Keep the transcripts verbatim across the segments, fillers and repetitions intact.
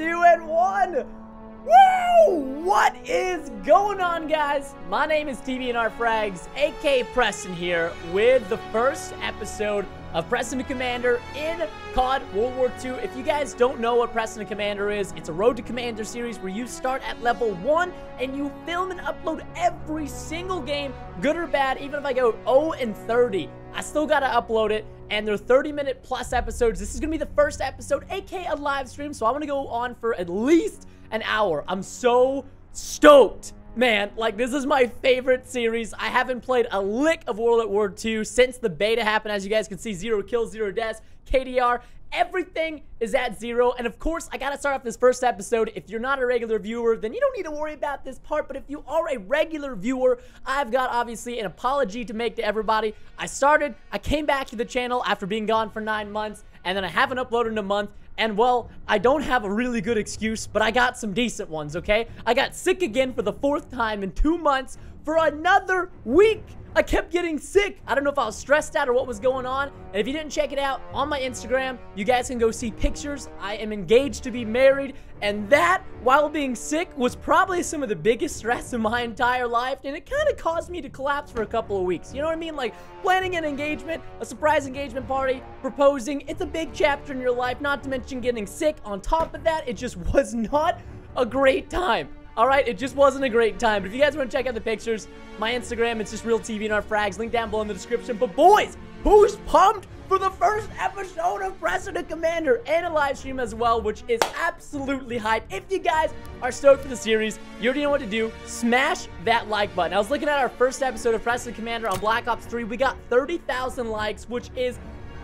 two, and one. Woo! What is going on, guys? My name is T V N R Frags, aka Preston here, with the first episode of Preston the Commander in C O D World War Two. If you guys don't know what Preston the Commander is, it's a Road to Commander series where you start at level one and you film and upload every single game, good or bad. Even if I go zero and thirty, I still gotta upload it, and they're thirty minute plus episodes. This is gonna be the first episode, aka a live stream, so I'm gonna go on for at least an hour. I'm so stoked, man. Like, this is my favorite series. I haven't played a lick of World at War Two since the beta happened. As you guys can see, zero kills, zero deaths, K D R, everything is at zero. And of course, I gotta start off this first episode. If you're not a regular viewer, then you don't need to worry about this part. But if you are a regular viewer, I've got obviously an apology to make to everybody. I started, I came back to the channel after being gone for nine months, and then I haven't uploaded in a month. And, well, I don't have a really good excuse, but I got some decent ones, okay? I got sick again for the fourth time in two months for another week. I kept getting sick. I don't know if I was stressed out or what was going on. And if you didn't check it out on my Instagram, you guys can go see pictures. I am engaged to be married. And that, while being sick, was probably some of the biggest stress in my entire life. And it kind of caused me to collapse for a couple of weeks. You know what I mean? Like, planning an engagement, a surprise engagement party, proposing. It's a big chapter in your life, not to mention getting sick. On top of that, it just was not a great time. Alright, it just wasn't a great time. But if you guys want to check out the pictures, my Instagram, it's just Real T V N R Frags. Link down below in the description. But boys, who's pumped for the first episode of Preston the Commander and a live stream as well, which is absolutely hype. If you guys are stoked for the series, you already know what to do. Smash that like button. I was looking at our first episode of Preston the Commander on Black Ops three. We got thirty thousand likes, which is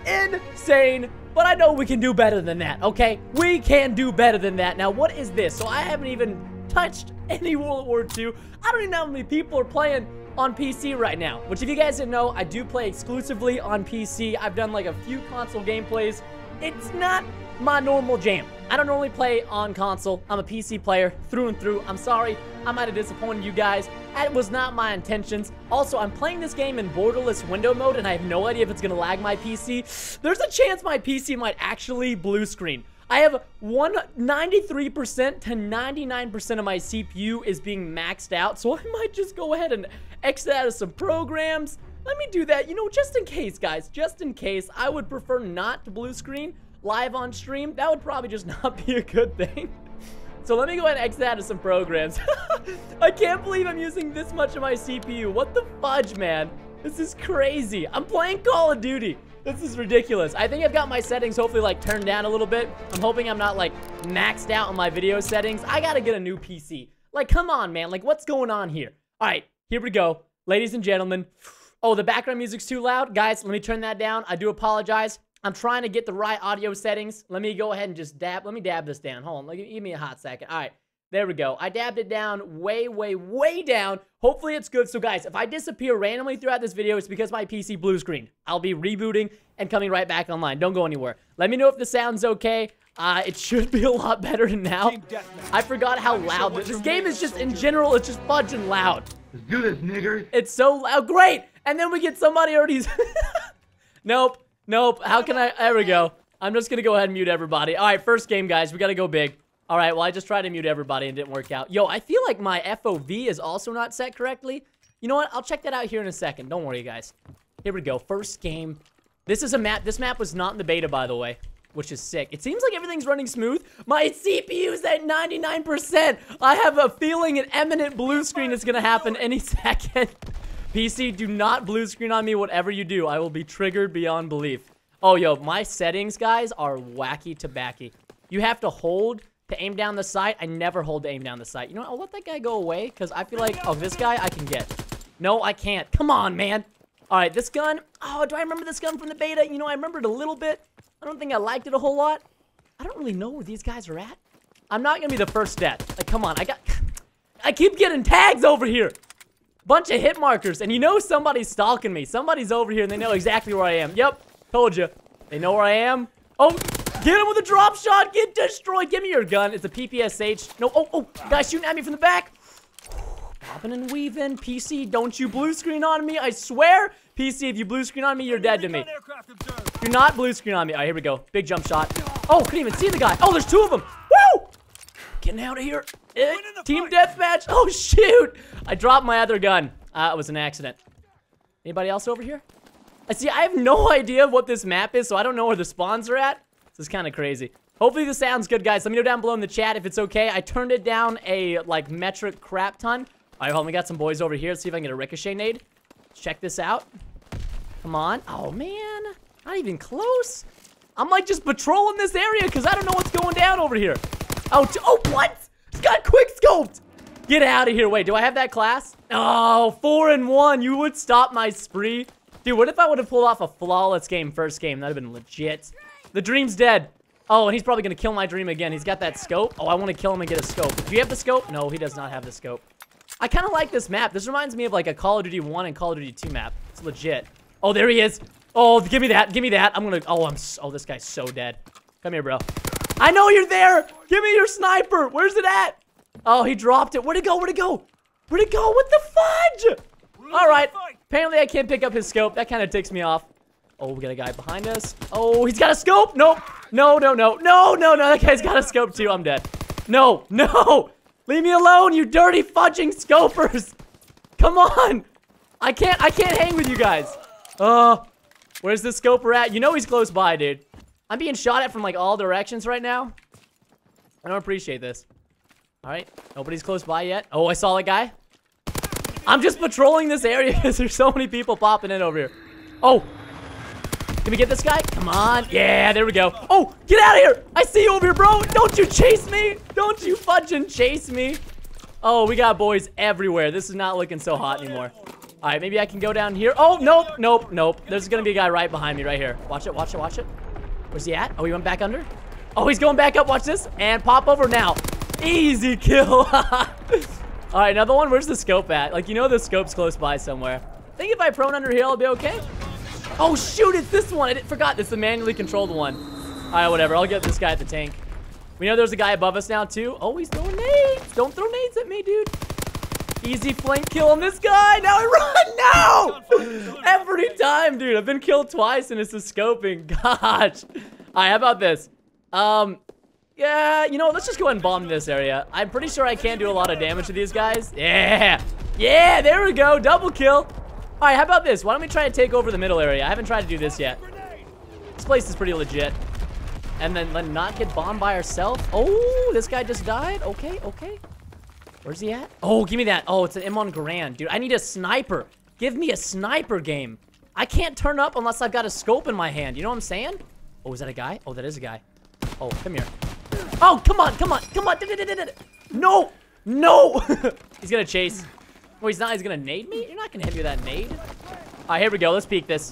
insane. But I know we can do better than that, okay? We can do better than that. Now, what is this? So I haven't even touched any World War Two. I don't even know how many people are playing on P C right now, which, if you guys didn't know, I do play exclusively on P C. I've done like a few console gameplays. It's not my normal jam. I don't normally play on console. I'm a P C player through and through. I'm sorry, I might have disappointed you guys. That was not my intentions. Also, I'm playing this game in borderless window mode, and I have no idea if it's gonna lag my P C. There's a chance my P C might actually blue screen. I have ninety-three percent to ninety-nine percent of my C P U is being maxed out, so I might just go ahead and exit out of some programs. Let me do that, you know, just in case, guys, just in case. I would prefer not to blue screen live on stream. That would probably just not be a good thing. So let me go ahead and exit out of some programs. I can't believe I'm using this much of my C P U. What the fudge, man? This is crazy. I'm playing Call of Duty. This is ridiculous. I think I've got my settings hopefully like turned down a little bit. I'm hoping I'm not like maxed out on my video settings. I gotta get a new P C. Like, come on, man. Like, what's going on here? All right, here we go. Ladies and gentlemen. Oh, the background music's too loud. Guys, let me turn that down. I do apologize. I'm trying to get the right audio settings. Let me go ahead and just dab. Let me dab this down. Hold on. Like, give me a hot second. All right. There we go. I dabbed it down way, way, way down. Hopefully it's good. So, guys, if I disappear randomly throughout this video, it's because my P C blue screened. I'll be rebooting and coming right back online. Don't go anywhere. Let me know if the sound's okay. Uh, it should be a lot better now. I forgot how loud this, this game is. Just in general, it's just fudging loud. Let's do this, nigger. It's so loud. Great. And then we get somebody already. Nope. Nope. How can I? There we go. I'm just going to go ahead and mute everybody. All right, first game, guys. We got to go big. All right, well, I just tried to mute everybody and didn't work out. Yo, I feel like my F O V is also not set correctly. You know what? I'll check that out here in a second. Don't worry, guys. Here we go. First game. This is a map. This map was not in the beta, by the way, which is sick. It seems like everything's running smooth. My C P U's at ninety-nine percent. I have a feeling an imminent blue screen is going to happen any second. P C, do not blue screen on me. Whatever you do, I will be triggered beyond belief. Oh, yo, my settings, guys, are wacky tobacky. You have to hold to aim down the sight. I never hold to aim down the sight. You know what? I'll let that guy go away because I feel like, oh, this guy I can get. No, I can't. Come on, man. All right, this gun. Oh, do I remember this gun from the beta? You know, I remember it a little bit. I don't think I liked it a whole lot. I don't really know where these guys are at. I'm not going to be the first death. Like, come on. I got... I keep getting tags over here. Bunch of hit markers. And you know somebody's stalking me. Somebody's over here and they know exactly where I am. Yep. Told you. They know where I am. Oh... Get him with a drop shot. Get destroyed. Give me your gun. It's a P P S H. No. Oh, oh. Guys shooting at me from the back. Bobbing and weaving. P C, don't you blue screen on me. I swear. P C, if you blue screen on me, you're dead to me. Do not blue screen on me. All right, here we go. Big jump shot. Oh, couldn't even see the guy. Oh, there's two of them. Woo! getting out of here. Eh, team deathmatch. Oh, shoot. I dropped my other gun. Uh, it was an accident. Anybody else over here? I see, I have no idea what this map is, so I don't know where the spawns are at. This is kind of crazy. Hopefully this sounds good, guys. Let me know down below in the chat if it's okay. I turned it down a, like, metric crap ton. All right, hold on. We got some boys over here. Let's see if I can get a ricochet nade. Let's check this out. Come on. Oh, man. Not even close. I'm, like, just patrolling this area because I don't know what's going down over here. Oh, oh, what? It's got quick scoped. Get out of here. Wait, do I have that class? Oh, four and one. You would stop my spree. Dude, what if I would have pulled off a flawless game first game? That would have been legit. The dream's dead. Oh, and he's probably going to kill my dream again. He's got that scope. Oh, I want to kill him and get a scope. Do you have the scope? No, he does not have the scope. I kind of like this map. This reminds me of like a Call of Duty one and Call of Duty two map. It's legit. Oh, there he is. Oh, give me that. Give me that. I'm going to... Oh, I'm... So, oh, this guy's so dead. Come here, bro. I know you're there. Give me your sniper. Where's it at? Oh, he dropped it. Where'd it go? Where'd it go? Where'd it go? What the fudge? All right. Apparently, I can't pick up his scope. That kind of ticks me off. Oh, we got a guy behind us. Oh, he's got a scope. Nope. No, no, no. No, no, no. That guy's got a scope, too. I'm dead. No, no. Leave me alone, you dirty fudging scopers. Come on. I can't, I can't hang with you guys. Uh, where's the scoper at? You know he's close by, dude. I'm being shot at from, like, all directions right now. I don't appreciate this. All right. Nobody's close by yet. Oh, I saw a guy. I'm just patrolling this area because there's so many people popping in over here. Oh. Can we get this guy? Come on. Yeah, there we go. Oh, get out of here. I see you over here, bro. Don't you chase me. Don't you fudging chase me. Oh, we got boys everywhere. This is not looking so hot anymore. All right, maybe I can go down here. Oh, nope, nope, nope. There's going to be a guy right behind me right here. Watch it, watch it, watch it. Where's he at? Oh, he went back under? Oh, he's going back up. Watch this. And pop over now. Easy kill. All right, another one. Where's the scope at? Like, you know the scope's close by somewhere. I think if I prone under here, I'll be okay. Oh, shoot, it's this one. I didn't, forgot. It's the manually controlled one. All right, whatever. I'll get this guy at the tank. We know there's a guy above us now, too. Oh, he's throwing nades. Don't throw nades at me, dude. Easy flank kill on this guy. Now I run. No! Every time, dude. I've been killed twice, and it's the scoping. Gosh. All right, how about this? Um, yeah, you know, let's just go ahead and bomb this area. I'm pretty sure I can do a lot of damage to these guys. Yeah. Yeah, there we go. Double kill. All right, how about this? Why don't we try to take over the middle area? I haven't tried to do this yet. This place is pretty legit. And then let not get bombed by ourselves. Oh, this guy just died. Okay, okay. Where's he at? Oh, give me that. Oh, it's an M one Garand. Dude, I need a sniper. Give me a sniper game. I can't turn up unless I've got a scope in my hand. You know what I'm saying? Oh, is that a guy? Oh, that is a guy. Oh, come here. Oh, come on, come on, come on. No, no. He's going to chase. Oh, he's not. He's going to nade me? You're not going to hit me with that nade. All right, here we go. Let's peek this.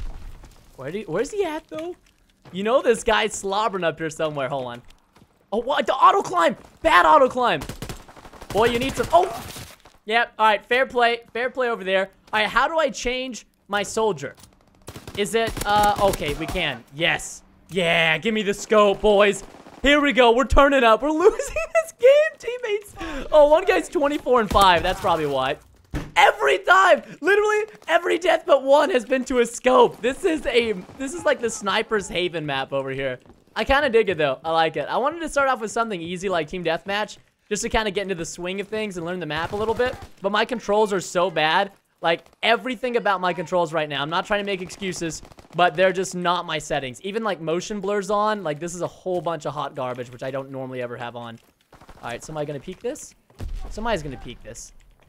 Where do you, where's he at, though? You know this guy's slobbering up here somewhere. Hold on. Oh, what? The auto climb. Bad auto climb. Boy, you need some. Oh. Yep. All right. Fair play. Fair play over there. All right. How do I change my soldier? Is it? Uh. Okay. We can. Yes. Yeah. Give me the scope, boys. Here we go. We're turning up. We're losing this game, teammates. Oh, one guy's twenty-four and five. That's probably why. Every time, literally every death but one has been to a scope. This is a, this is like the Sniper's Haven map over here. I kind of dig it though. I like it. I wanted to start off with something easy like Team Deathmatch, just to kind of get into the swing of things and learn the map a little bit. But my controls are so bad. Like everything about my controls right now. I'm not trying to make excuses, but they're just not my settings. Even like motion blurs on. Like this is a whole bunch of hot garbage, which I don't normally ever have on. All right, somebody gonna peek this? Somebody's gonna peek this.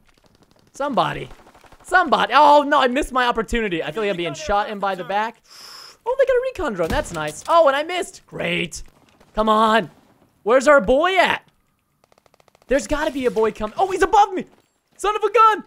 Somebody. Somebody. Oh, no, I missed my opportunity. I feel like I'm being shot in by the back. Oh, they got a recon drone. That's nice. Oh, and I missed. Great. Come on. Where's our boy at? There's got to be a boy coming. Oh, he's above me. Son of a gun.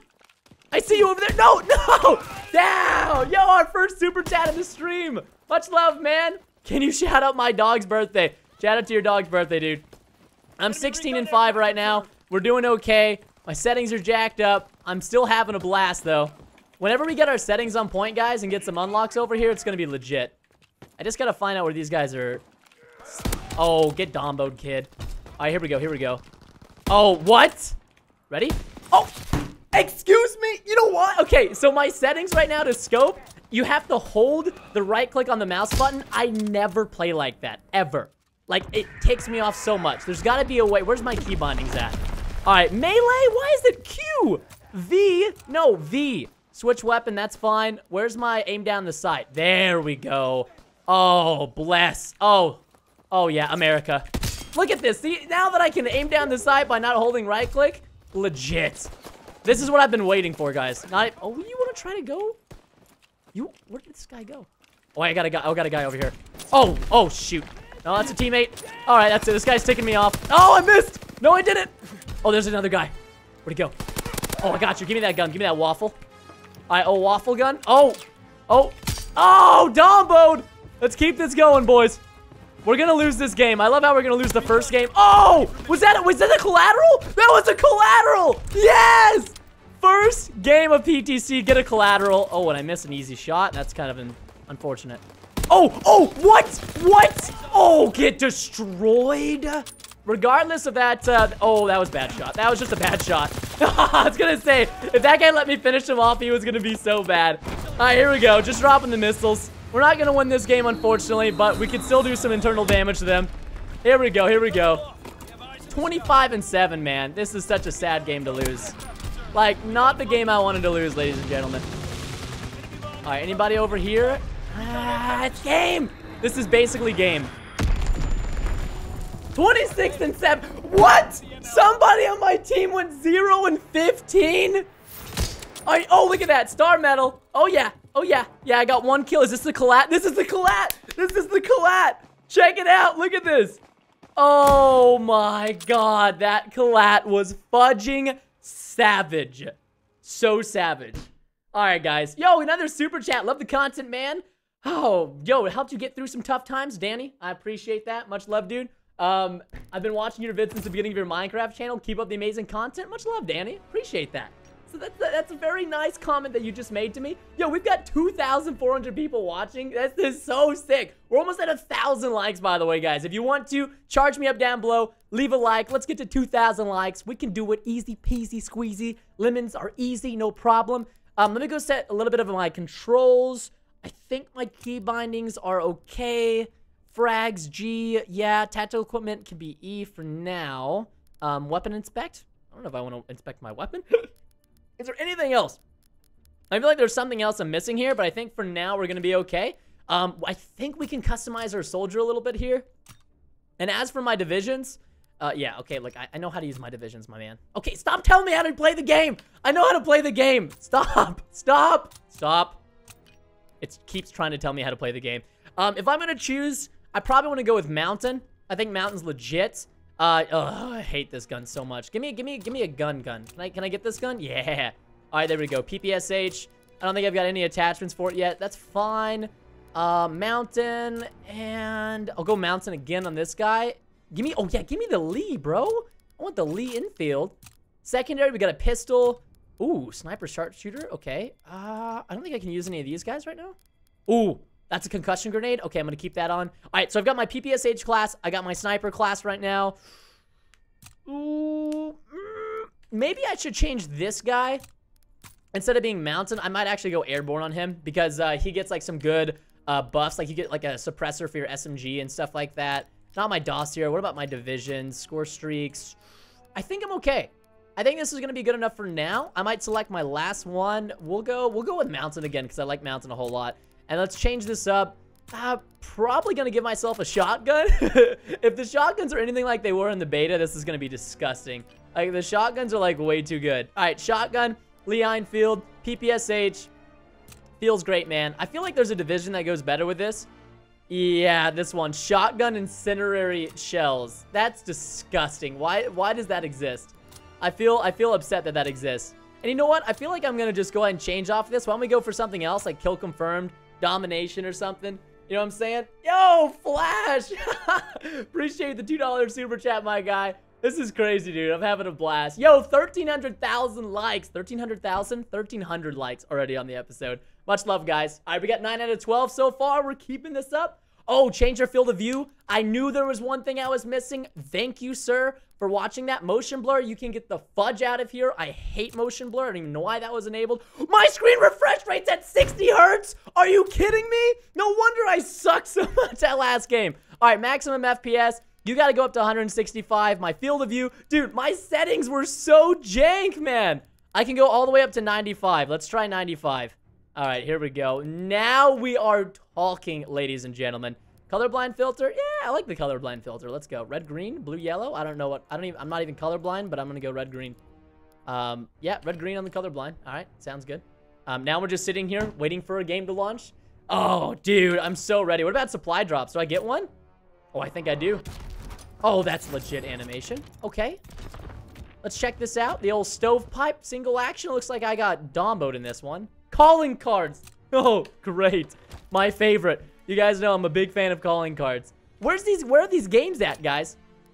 I see you over there. No, no. Down. Yo, our first super chat of the stream. Much love, man. Can you shout out my dog's birthday? Shout out to your dog's birthday, dude. I'm sixteen and five right now. We're doing okay. My settings are jacked up. I'm still having a blast, though. Whenever we get our settings on point, guys, and get some unlocks over here, it's going to be legit. I just got to find out where these guys are. Oh, get domboed, kid. All right, here we go. Here we go. Oh, what? Ready? Oh, excuse me. You know what? Okay, so my settings right now to scope, you have to hold the right click on the mouse button. I never play like that, ever. Like, it takes me off so much. There's got to be a way. Where's my key bindings at? All right, melee? Why is it Q? V? No, V. Switch weapon, that's fine. Where's my aim down the sight? There we go. Oh, bless. Oh, oh yeah, America. Look at this. See, now that I can aim down the sight by not holding right click, legit. This is what I've been waiting for, guys. Not, oh, you want to try to go? You, where did this guy go? Oh, I got a guy. Oh, I got a guy over here. Oh, oh, shoot. No, that's a teammate. All right, that's it. This guy's ticking me off. Oh, I missed. No, I didn't. Oh, there's another guy. Where'd he go? Oh, I got you. Give me that gun. Give me that waffle. All right, oh, waffle gun. Oh, oh, oh, Domboed. Let's keep this going, boys. We're gonna lose this game. I love how we're gonna lose the first game. Oh, was that was that a collateral? That was a collateral. Yes. First game of P T C. Get a collateral. Oh, and I missed an easy shot. That's kind of an unfortunate. Oh, oh, what? What? Oh, get destroyed. Regardless of that, uh, oh, that was a bad shot. That was just a bad shot. I was gonna say, if that guy let me finish him off, he was gonna be so bad. All right, here we go. Just dropping the missiles. We're not gonna win this game, unfortunately, but we can still do some internal damage to them. Here we go, here we go. twenty-five and seven, man. This is such a sad game to lose. Like, not the game I wanted to lose, ladies and gentlemen. All right, anybody over here? Ah, it's game. This is basically game. twenty-six and seven. What? Somebody on my team went zero and fifteen? All right, oh, look at that. Star medal. Oh, yeah. Oh, yeah. Yeah, I got one kill. Is this the collat? This is the collat. This is the collat. Check it out. Look at this. Oh, my God. That collat was fudging savage. So savage. All right, guys. Yo, another super chat. Love the content, man. Oh, yo, it helped you get through some tough times, Danny. I appreciate that. Much love, dude. Um, I've been watching your vids since the beginning of your Minecraft channel. Keep up the amazing content. Much love, Danny. Appreciate that. So that's, that's a very nice comment that you just made to me. Yo, we've got two thousand four hundred people watching. This is so sick. We're almost at a thousand likes, by the way, guys. If you want to, charge me up down below. Leave a like. Let's get to two thousand likes. We can do it easy peasy squeezy. Lemons are easy, no problem. Um, let me go set a little bit of my controls. I think my key bindings are okay. Frags, G. Yeah, tactical equipment can be E for now. Um, weapon inspect. I don't know if I want to inspect my weapon. Is there anything else? I feel like there's something else I'm missing here, but I think for now we're going to be okay. Um, I think we can customize our soldier a little bit here. And as for my divisions, uh, yeah, okay, look, I, I know how to use my divisions, my man. Okay, stop telling me how to play the game. I know how to play the game. Stop, stop, stop. It keeps trying to tell me how to play the game. Um, if I'm going to choose, I probably want to go with Mountain. I think Mountain's legit. Uh, oh, I hate this gun so much. Give me, give me, give me a gun gun. Can I, can I get this gun? Yeah. All right, there we go. P P S H. I don't think I've got any attachments for it yet. That's fine. Uh, Mountain, and I'll go Mountain again on this guy. Give me, oh yeah, give me the Lee, bro. I want the Lee infield. Secondary, we got a pistol. Ooh, sniper sharpshooter. Okay. Uh, I don't think I can use any of these guys right now. Ooh. That's a concussion grenade. Okay, I'm going to keep that on. All right, so I've got my P P S H class. I got my sniper class right now. Ooh, mm, maybe I should change this guy. Instead of being Mountain, I might actually go airborne on him because uh, he gets like some good uh, buffs. Like you get like a suppressor for your S M G and stuff like that. Not my dossier. What about my divisions? Score streaks. I think I'm okay. I think this is going to be good enough for now. I might select my last one. We'll go, we'll go with Mountain again because I like Mountain a whole lot. And let's change this up. Uh, probably going to give myself a shotgun. If the shotguns are anything like they were in the beta, this is going to be disgusting. Like, the shotguns are, like, way too good. All right, shotgun, Lee Enfield, P P S H. Feels great, man. I feel like there's a division that goes better with this. Yeah, this one. Shotgun incendiary shells. That's disgusting. Why, why does that exist? I feel, I feel upset that that exists. And you know what? I feel like I'm going to just go ahead and change off this. Why don't we go for something else, like kill confirmed? Domination or something. You know what I'm saying? Yo, Flash! Appreciate the two dollar super chat, my guy. This is crazy, dude. I'm having a blast. Yo, thirteen hundred thousand likes. thirteen hundred thousand? thirteen hundred likes already on the episode. Much love, guys. All right, we got nine out of twelve so far. We're keeping this up. Oh, change our field of view. I knew there was one thing I was missing. Thank you, sir, for watching that. Motion blur, you can get the fudge out of here. I hate motion blur. I don't even know why that was enabled. My screen refresh rate's at sixty hertz. Are you kidding me? No wonder I sucked so much that last game. All right, maximum F P S. You got to go up to one sixty-five. My field of view. Dude, my settings were so jank, man. I can go all the way up to ninety-five. Let's try ninety-five. All right, here we go. Now we are talking, ladies and gentlemen. Colorblind filter? Yeah, I like the colorblind filter. Let's go. Red, green, blue, yellow. I don't know what. I don't even. I'm not even colorblind, but I'm gonna go red, green. Um, yeah, red, green on the colorblind. All right, sounds good. Um, now we're just sitting here waiting for a game to launch. Oh, dude, I'm so ready. What about supply drops? Do I get one? Oh, I think I do. Oh, that's legit animation. Okay. Let's check this out. The old stovepipe single action. Looks like I got Domboed in this one. Calling cards. Oh, great. My favorite. You guys know I'm a big fan of calling cards. Where's these? Where are these games at, guys?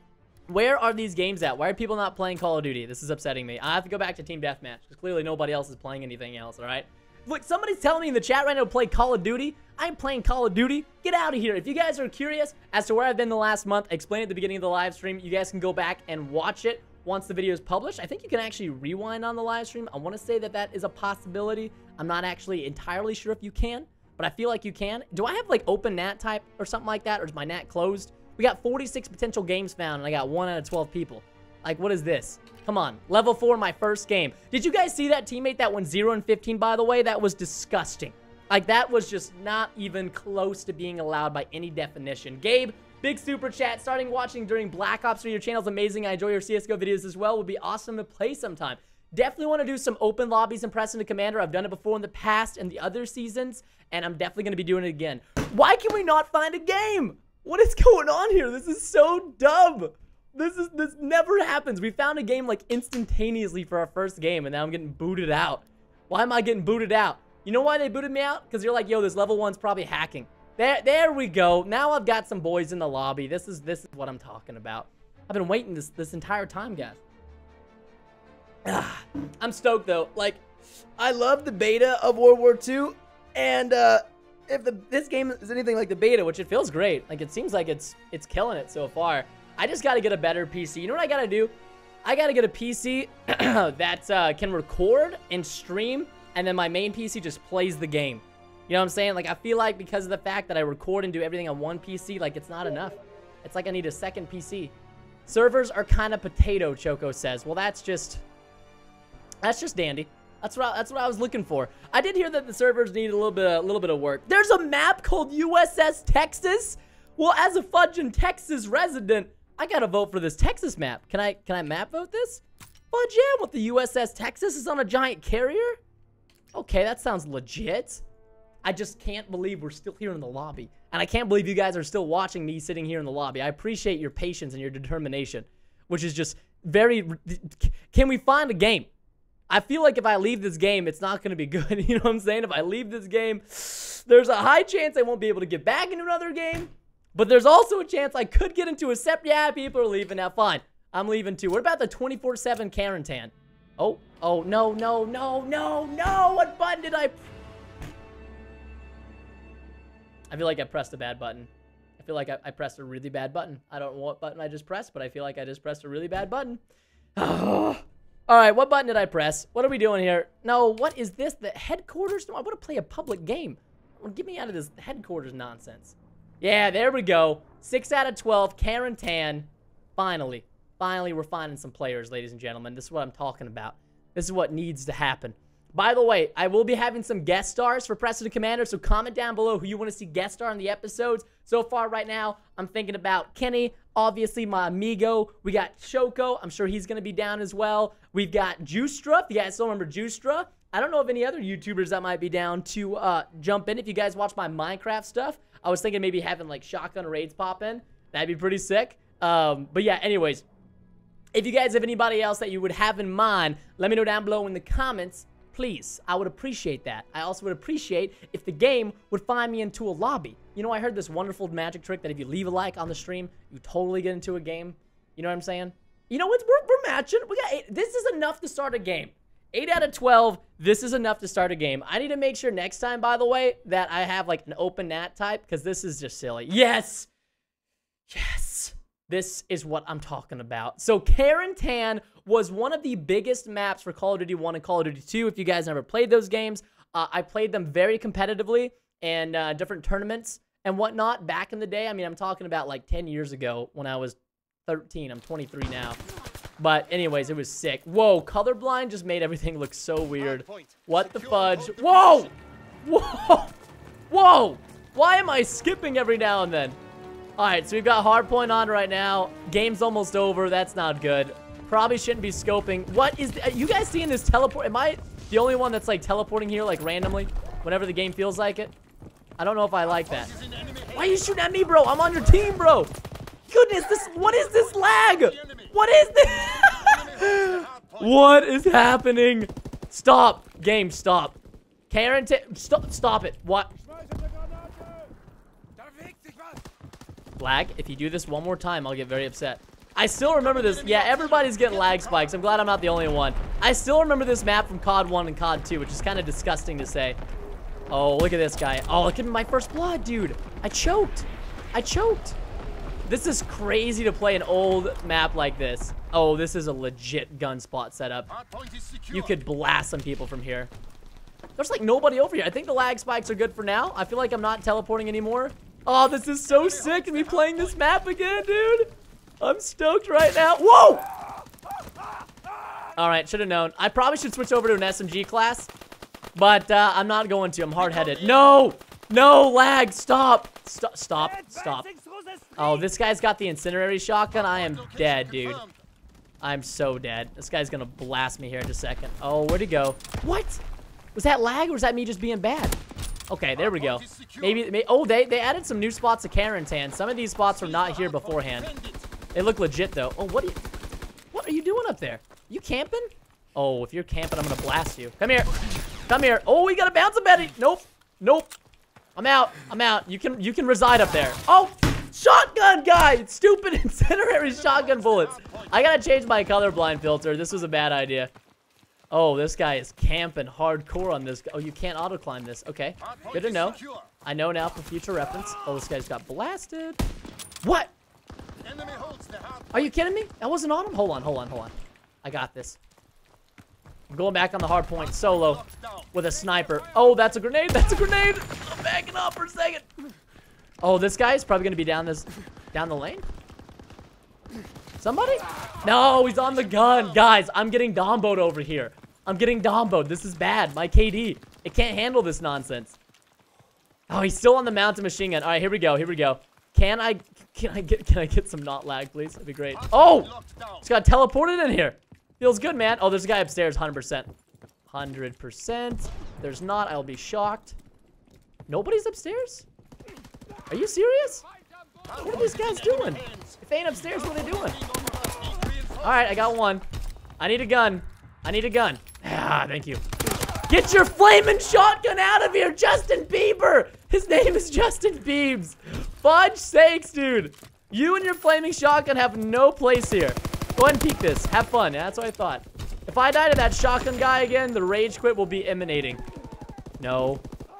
Where are these games at? Why are people not playing Call of Duty? This is upsetting me. I have to go back to Team Deathmatch because clearly nobody else is playing anything else, all right? Look, somebody's telling me in the chat right now to play Call of Duty. I'm playing Call of Duty. Get out of here. If you guys are curious as to where I've been the last month, explain at the beginning of the live stream. You guys can go back and watch it once the video is published. I think you can actually rewind on the live stream. I want to say that that is a possibility. I'm not actually entirely sure if you can, but I feel like you can. Do I have like open N A T type or something like that, or is my N A T closed? We got forty-six potential games found, and I got one out of twelve people. Like, what is this? Come on. Level four, my first game. Did you guys see that teammate that went zero and fifteen, by the way? That was disgusting. Like, that was just not even close to being allowed by any definition. Gabe, big super chat. Starting watching during Black Ops three. Your channel's amazing. I enjoy your C S G O videos as well. Would be awesome to play sometime. Definitely want to do some open lobbies in Preston to Commander. I've done it before in the past and the other seasons, and I'm definitely going to be doing it again. Why can we not find a game? What is going on here? This is so dumb. This is this never happens. We found a game like instantaneously for our first game, and now I'm getting booted out. Why am I getting booted out? You know why they booted me out? Because you're like, yo, this level one's probably hacking. There, there we go. Now I've got some boys in the lobby. This is this is what I'm talking about. I've been waiting this this entire time, guys. Ah, I'm stoked though. Like, I love the beta of World War Two, and uh, if the this game is anything like the beta, which it feels great, like it seems like it's it's killing it so far. I just got to get a better P C. You know what I got to do? I got to get a P C that uh, can record and stream, and then my main P C just plays the game. You know what I'm saying? Like, I feel like because of the fact that I record and do everything on one P C, like, it's not enough. It's like I need a second P C. Servers are kind of potato, Choco says. Well, that's just... That's just dandy. That's what I, that's what I was looking for. I did hear that the servers need a little bit a little bit of work. There's a map called U S S Texas. Well, as a Fudgin' Texas resident, I gotta vote for this Texas map. Can I can I map vote this? Fudge, yeah, with the U S S Texas is on a giant carrier. Okay, that sounds legit. I just can't believe we're still here in the lobby, and I can't believe you guys are still watching me sitting here in the lobby. I appreciate your patience and your determination, which is just very. Can we find a game? I feel like if I leave this game, it's not going to be good. You know what I'm saying? If I leave this game, there's a high chance I won't be able to get back into another game. But there's also a chance I could get into a separate. Yeah, people are leaving now. Fine. I'm leaving too. What about the twenty-four seven Karantan? Oh, oh, no, no, no, no, no. What button did I... I feel like I pressed a bad button. I feel like I, I pressed a really bad button. I don't know what button I just pressed, but I feel like I just pressed a really bad button. All right, what button did I press? What are we doing here? No, what is this? The headquarters? No, I want to play a public game. Get me out of this headquarters nonsense. Yeah, there we go. six out of twelve, Karantan. Finally. Finally, we're finding some players, ladies and gentlemen. This is what I'm talking about. This is what needs to happen. By the way, I will be having some guest stars for Preston Commander, so comment down below who you want to see guest star in the episodes. So far right now, I'm thinking about Kenny, obviously my amigo. We got Shoko. I'm sure he's going to be down as well. We've got Justra. If you guys still remember Justra. I don't know of any other YouTubers that might be down to uh, jump in. If you guys watch my Minecraft stuff, I was thinking maybe having like shotgun raids pop in. That'd be pretty sick. Um, but yeah, anyways, if you guys have anybody else that you would have in mind, let me know down below in the comments. Please, I would appreciate that. I also would appreciate if the game would find me into a lobby. You know, I heard this wonderful magic trick that if you leave a like on the stream, you totally get into a game. You know what I'm saying? You know, it's, we're, we're matching. We got eight. This is enough to start a game. eight out of twelve, this is enough to start a game. I need to make sure next time, by the way, that I have like an open N A T type, because this is just silly. Yes! Yes! This is what I'm talking about. So Carentan was one of the biggest maps for Call of Duty one and Call of Duty two. If you guys never played those games, uh, I played them very competitively and uh, different tournaments and whatnot back in the day. I mean, I'm talking about like ten years ago when I was thirteen. I'm twenty-three now. But anyways, it was sick. Whoa, colorblind just made everything look so weird. What the fudge? Whoa! Whoa! Whoa! Why am I skipping every now and then? Alright, so we've got hardpoint on right now. Game's almost over. That's not good. Probably shouldn't be scoping. What is... Are you guys seeing this teleport? Am I the only one that's like teleporting here like randomly whenever the game feels like it? I don't know if I like that. Why are you shooting at me, bro? I'm on your team, bro. Goodness, this... What is this lag? What is this? What is happening? Stop. Game, stop. Karen, stop, stop it. What? Lag. If you do this one more time, I'll get very upset. I still remember this. Yeah, everybody's getting lag spikes. I'm glad I'm not the only one. I still remember this map from C O D one and C O D two, which is kind of disgusting to say. Oh, look at this guy. Oh, look at my first blood, dude. I choked. I choked. This is crazy to play an old map like this. Oh, this is a legit gun spot setup. You could blast some people from here. There's like nobody over here. I think the lag spikes are good for now. I feel like I'm not teleporting anymore. Oh, this is so sick to be playing this map again, dude. I'm stoked right now. Whoa! All right, should have known. I probably should switch over to an S M G class, but uh, I'm not going to. I'm hard-headed. No! No, lag. Stop. Stop. Stop. Stop. Oh, this guy's got the incendiary shotgun. I am dead, dude. I'm so dead. This guy's going to blast me here in just a second. Oh, where'd he go? What? Was that lag or was that me just being bad? Okay, there we go. Maybe, maybe oh, they, they added some new spots to Carentan. Some of these spots were not here beforehand. They look legit, though. Oh, what are you, what are you doing up there? You camping? Oh, if you're camping, I'm going to blast you. Come here. Come here. Oh, we got to bounce a Betty. Nope. Nope. I'm out. I'm out. You can, you can reside up there. Oh, shotgun guy. Stupid incendiary shotgun bullets. I got to change my colorblind filter. This was a bad idea. Oh, this guy is camping hardcore on this. Oh, you can't auto climb this. Okay, good to know. I know now for future reference. Oh, this guy's got blasted. What? Are you kidding me? That wasn't on him? Hold on, hold on, hold on. I got this. I'm going back on the hard point solo with a sniper. Oh, that's a grenade. That's a grenade. I'm backing up for a second. Oh, this guy is probably going to be down this, down the lane. Somebody? No, he's on the gun. Guys, I'm getting domboed over here. I'm getting domboed. This is bad. My K D. It can't handle this nonsense. Oh, he's still on the mountain machine gun. All right, here we go. Here we go. Can I can I get can I get some not lag, please? That'd be great. Oh! Just got teleported in here. Feels good, man. Oh, there's a guy upstairs, one hundred percent. one hundred percent. There's not. I'll be shocked. Nobody's upstairs? Are you serious? What are these guys doing? If they ain't upstairs, what are they doing? Alright, I got one. I need a gun. I need a gun. Ah, thank you. Get your flaming shotgun out of here, Justin Bieber! His name is Justin Biebs. Fudge sakes, dude. You and your flaming shotgun have no place here. Go ahead and peek this. Have fun. Yeah, that's what I thought. If I die to that shotgun guy again, the rage quit will be emanating. No.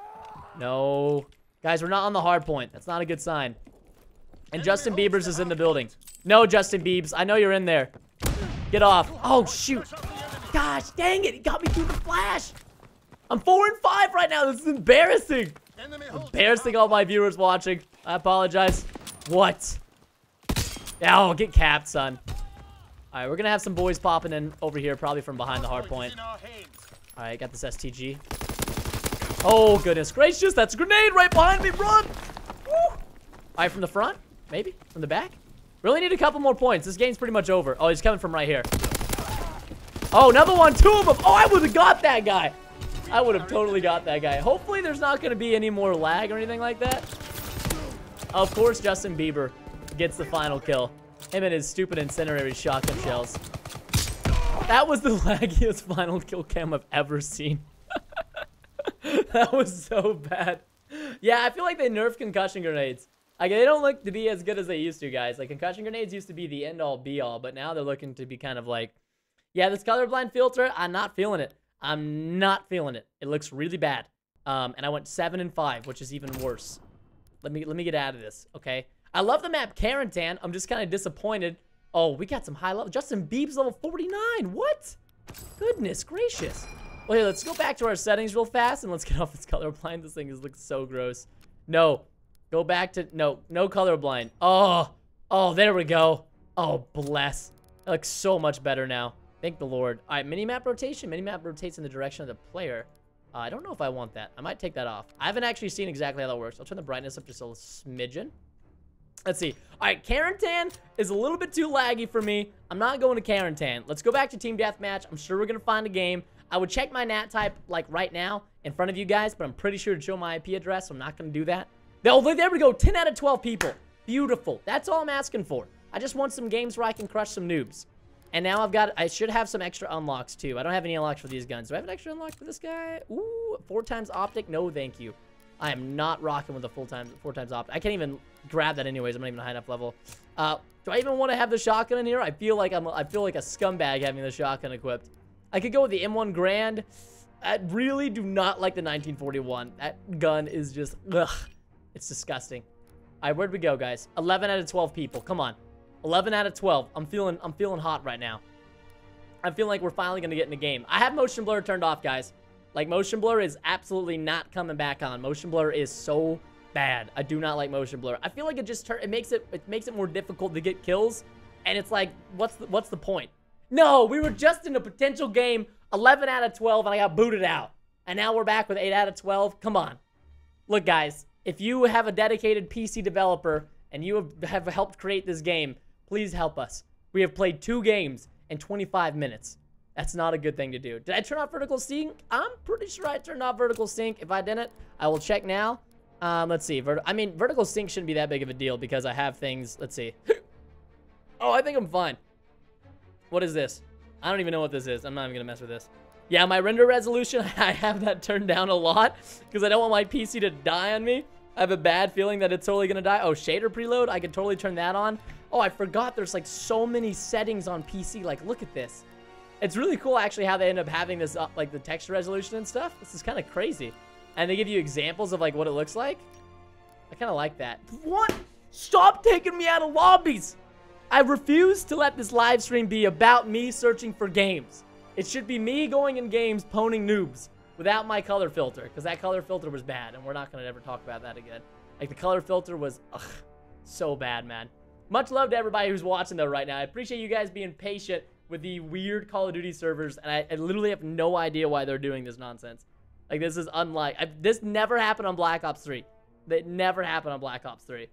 No. Guys, we're not on the hard point. That's not a good sign. And Justin Bieber's is in the building. No, Justin Biebs. I know you're in there. Get off. Oh, shoot. Gosh, dang it. He got me through the flash. I'm four and five right now. This is embarrassing. Embarrassing all my viewers watching. I apologize. What? Oh, get capped, son. All right, we're going to have some boys popping in over here, probably from behind the hard point. All right, got this S T G. Oh, goodness gracious. That's a grenade right behind me. Run. Woo. All right, from the front. Maybe? From the back? Really need a couple more points. This game's pretty much over. Oh, he's coming from right here. Oh, another one. Two of them. Oh, I would have got that guy. I would have totally got that guy. Hopefully, there's not going to be any more lag or anything like that. Of course, Justin Bieber gets the final kill. Him and his stupid incendiary shotgun shells. That was the laggiest final kill cam I've ever seen. That was so bad. Yeah, I feel like they nerfed concussion grenades. Like, they don't look to be as good as they used to, guys. Like, concussion grenades used to be the end-all, be-all, but now they're looking to be kind of like, yeah, this colorblind filter, I'm not feeling it. I'm not feeling it. It looks really bad. Um, and I went seven and five, which is even worse. Let me let me get out of this, okay? I love the map Carentan. I'm just kind of disappointed. Oh, we got some high level. Justin Biebs level forty-nine. What? Goodness gracious. Well, here, let's go back to our settings real fast and let's get off this colorblind. This thing is looks so gross. No. Go back to, no, no colorblind. Oh, oh, there we go. Oh, bless. That looks so much better now. Thank the Lord. All right, minimap rotation. Minimap rotates in the direction of the player. Uh, I don't know if I want that. I might take that off. I haven't actually seen exactly how that works. I'll turn the brightness up just a smidgen. Let's see. All right, Carentan is a little bit too laggy for me. I'm not going to Carentan. Let's go back to Team Deathmatch. I'm sure we're going to find a game. I would check my N A T type, like, right now in front of you guys, but I'm pretty sure to show my I P address, so I'm not going to do that. Oh, there we go. ten out of twelve people. Beautiful. That's all I'm asking for. I just want some games where I can crush some noobs. And now I've got, I should have some extra unlocks, too. I don't have any unlocks for these guns. Do I have an extra unlock for this guy? Ooh, four times optic? No, thank you. I am not rocking with a full time, four times optic. I can't even grab that anyways. I'm not even a high enough level. Uh, do I even want to have the shotgun in here? I feel like I'm, I feel like a scumbag having the shotgun equipped. I could go with the M one Grand. I really do not like the nineteen forty-one. That gun is just, ugh. It's disgusting. All right, where'd we go, guys? eleven out of twelve people. Come on. eleven out of twelve. I'm feeling, I'm feeling hot right now. I'm feeling like we're finally going to get in the game. I have motion blur turned off, guys. Like, motion blur is absolutely not coming back on. Motion blur is so bad. I do not like motion blur. I feel like it just turn, it makes it, it makes it more difficult to get kills. And it's like, what's the, what's the point? No, we were just in a potential game, eleven out of twelve, and I got booted out. And now we're back with eight out of twelve. Come on. Look, guys, if you have a dedicated P C developer and you have, have helped create this game, please help us. We have played two games in twenty-five minutes. That's not a good thing to do. Did I turn off vertical sync? I'm pretty sure I turned off vertical sync. If I didn't, I will check now. Um, let's see. Vert I mean, vertical sync shouldn't be that big of a deal because I have things. Let's see. Oh, I think I'm fine. What is this? I don't even know what this is. I'm not even going to mess with this. Yeah, my render resolution, I have that turned down a lot because I don't want my P C to die on me. I have a bad feeling that it's totally going to die. Oh, shader preload. I could totally turn that on. Oh, I forgot there's like so many settings on P C. Like, look at this. It's really cool actually how they end up having this up, like the texture resolution and stuff. This is kind of crazy. And they give you examples of like what it looks like. I kind of like that. What? Stop taking me out of lobbies. I refuse to let this live stream be about me searching for games. It should be me going in games poning noobs without my color filter, because that color filter was bad, and we're not going to ever talk about that again. Like, the color filter was, ugh, so bad, man. Much love to everybody who's watching, though, right now. I appreciate you guys being patient with the weird Call of Duty servers, and I, I literally have no idea why they're doing this nonsense. Like, this is unlike... I, this never happened on Black Ops three. That never happened on Black Ops three.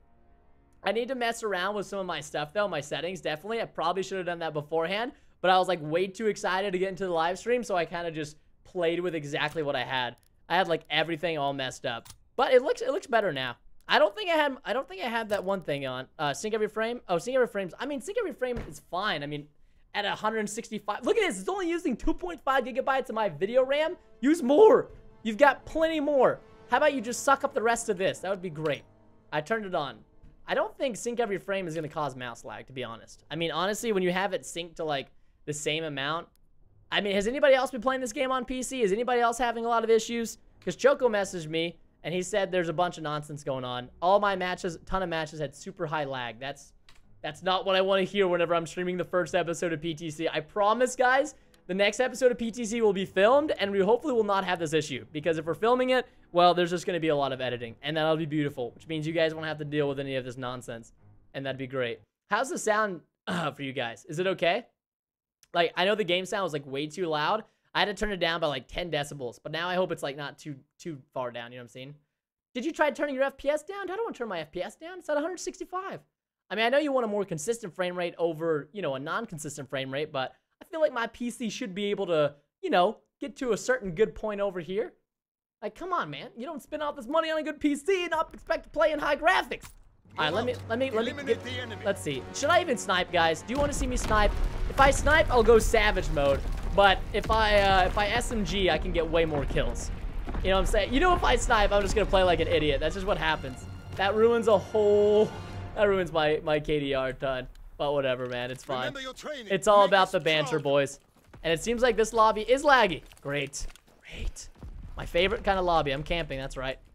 I need to mess around with some of my stuff, though, my settings, definitely. I probably should have done that beforehand, but I was, like, way too excited to get into the live stream, so I kind of just played with exactly what I had. I had, like, everything all messed up. But it looks it looks better now. I don't think I had I don't think I had that one thing on. Uh, sync every frame. Oh, sync every frame. I mean, sync every frame is fine. I mean, at one hundred sixty-five. Look at this. It's only using two point five gigabytes of my video RAM. Use more. You've got plenty more. How about you just suck up the rest of this? That would be great. I turned it on. I don't think sync every frame is going to cause mouse lag, to be honest. I mean, honestly, when you have it synced to, like, the same amount. I mean, has anybody else been playing this game on P C? Is anybody else having a lot of issues? Because Choco messaged me, and he said there's a bunch of nonsense going on. All my matches, ton of matches had super high lag. That's that's not what I want to hear whenever I'm streaming the first episode of P T C. I promise, guys, the next episode of P T C will be filmed, and we hopefully will not have this issue. Because if we're filming it, well, there's just going to be a lot of editing, and that'll be beautiful, which means you guys won't have to deal with any of this nonsense, and that'd be great. How's the sound uh, for you guys? Is it okay? Like, I know the game sound was, like, way too loud. I had to turn it down by, like, ten decibels. But now I hope it's, like, not too too far down. You know what I'm saying? Did you try turning your F P S down? I don't want to turn my F P S down. It's at one hundred sixty-five. I mean, I know you want a more consistent frame rate over, you know, a non-consistent frame rate. But I feel like my P C should be able to, you know, get to a certain good point over here. Like, come on, man. You don't spend all this money on a good P C and not expect to play in high graphics. All right, let me, let me, let me, get, let's see. Should I even snipe, guys? Do you want to see me snipe? If I snipe, I'll go savage mode. But if I, uh, if I S M G, I can get way more kills. You know what I'm saying? You know, if I snipe, I'm just going to play like an idiot. That's just what happens. That ruins a whole, that ruins my, my K D R a ton. But whatever, man. It's fine. It's all about the banter, boys. And it seems like this lobby is laggy. Great. Great. My favorite kind of lobby. I'm camping. That's right.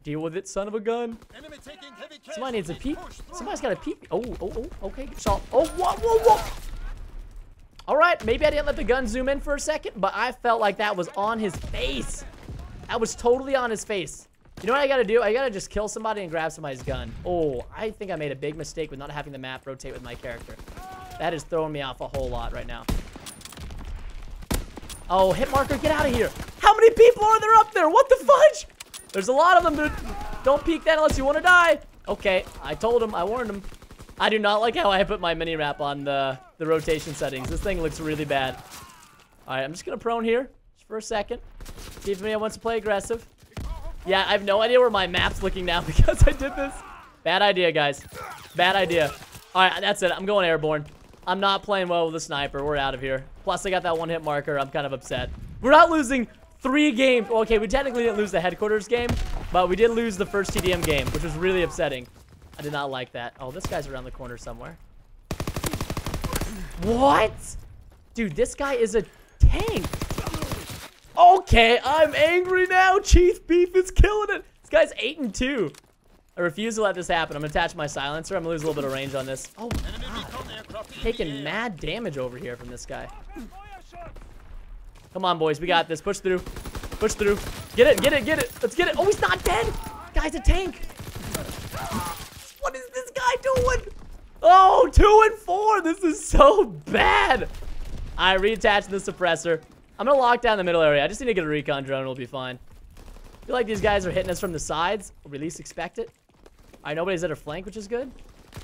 Deal with it, son of a gun. Somebody needs a peep. Somebody's got a peep. Oh, oh, oh, okay. So, oh, whoa, whoa, whoa. All right, maybe I didn't let the gun zoom in for a second, but I felt like that was on his face. That was totally on his face. You know what I gotta do? I gotta just kill somebody and grab somebody's gun. Oh, I think I made a big mistake with not having the map rotate with my character. That is throwing me off a whole lot right now. Oh, hit marker, get out of here. How many people are there up there? What the fudge? There's a lot of them, dude. Don't peek that unless you want to die. Okay, I told him. I warned him. I do not like how I put my mini-map on the, the rotation settings. This thing looks really bad. All right, I'm just going to prone here just for a second. See if anyone wants to play aggressive. Yeah, I have no idea where my map's looking now because I did this. Bad idea, guys. Bad idea. All right, that's it. I'm going airborne. I'm not playing well with a sniper. We're out of here. Plus, I got that one hit marker. I'm kind of upset. We're not losing three games. Well, okay, we technically didn't lose the headquarters game, but we did lose the first T D M game, which was really upsetting. I did not like that. Oh, this guy's around the corner somewhere. What? Dude, this guy is a tank. Okay, I'm angry now. Chief Beef is killing it. This guy's eight and two. I refuse to let this happen. I'm gonna attach my silencer. I'm gonna lose a little bit of range on this. Oh, God. Taking mad damage over here from this guy. Come on, boys. We got this. Push through. Push through. Get it. Get it. Get it. Let's get it. Oh, he's not dead. Guy's a tank. What is this guy doing? Oh, two and four. This is so bad. I reattached the suppressor. I'm gonna lock down the middle area. I just need to get a recon drone. It'll be fine. I feel like these guys are hitting us from the sides. Or we at least expect it. All right, nobody's at our flank, which is good.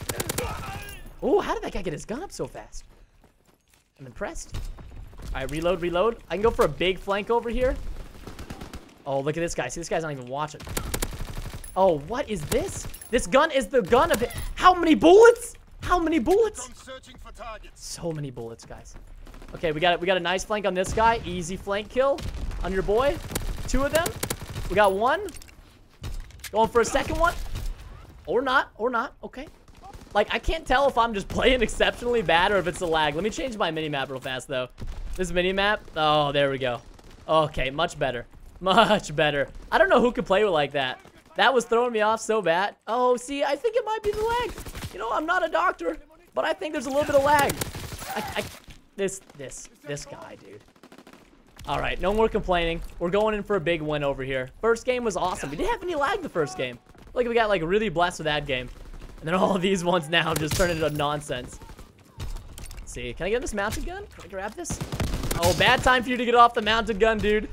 Oh, how did that guy get his gun up so fast? I'm impressed. All right, reload, reload. I can go for a big flank over here. Oh, look at this guy. See, this guy's not even watching. Oh, what is this? This gun is the gun of it. How many bullets? How many bullets? So many bullets, guys. Okay, we got we got a nice flank on this guy. Easy flank kill on your boy. Two of them. We got one. Going for a second one. Or not. Or not. Okay. Like, I can't tell if I'm just playing exceptionally bad or if it's a lag. Let me change my mini-map real fast, though. This mini-map. Oh, there we go. Okay, much better. Much better. I don't know who could play with like that. That was throwing me off so bad. Oh, see, I think it might be the lag. You know, I'm not a doctor, but I think there's a little bit of lag. I, I, this, this, this guy, dude. All right, no more complaining. We're going in for a big win over here. First game was awesome. We didn't have any lag the first game. Like, we got, like, really blessed with that game. And then all of these ones now just turn into nonsense. Let's see. Can I get this mounted gun? Can I grab this? Oh, bad time for you to get off the mounted gun, dude.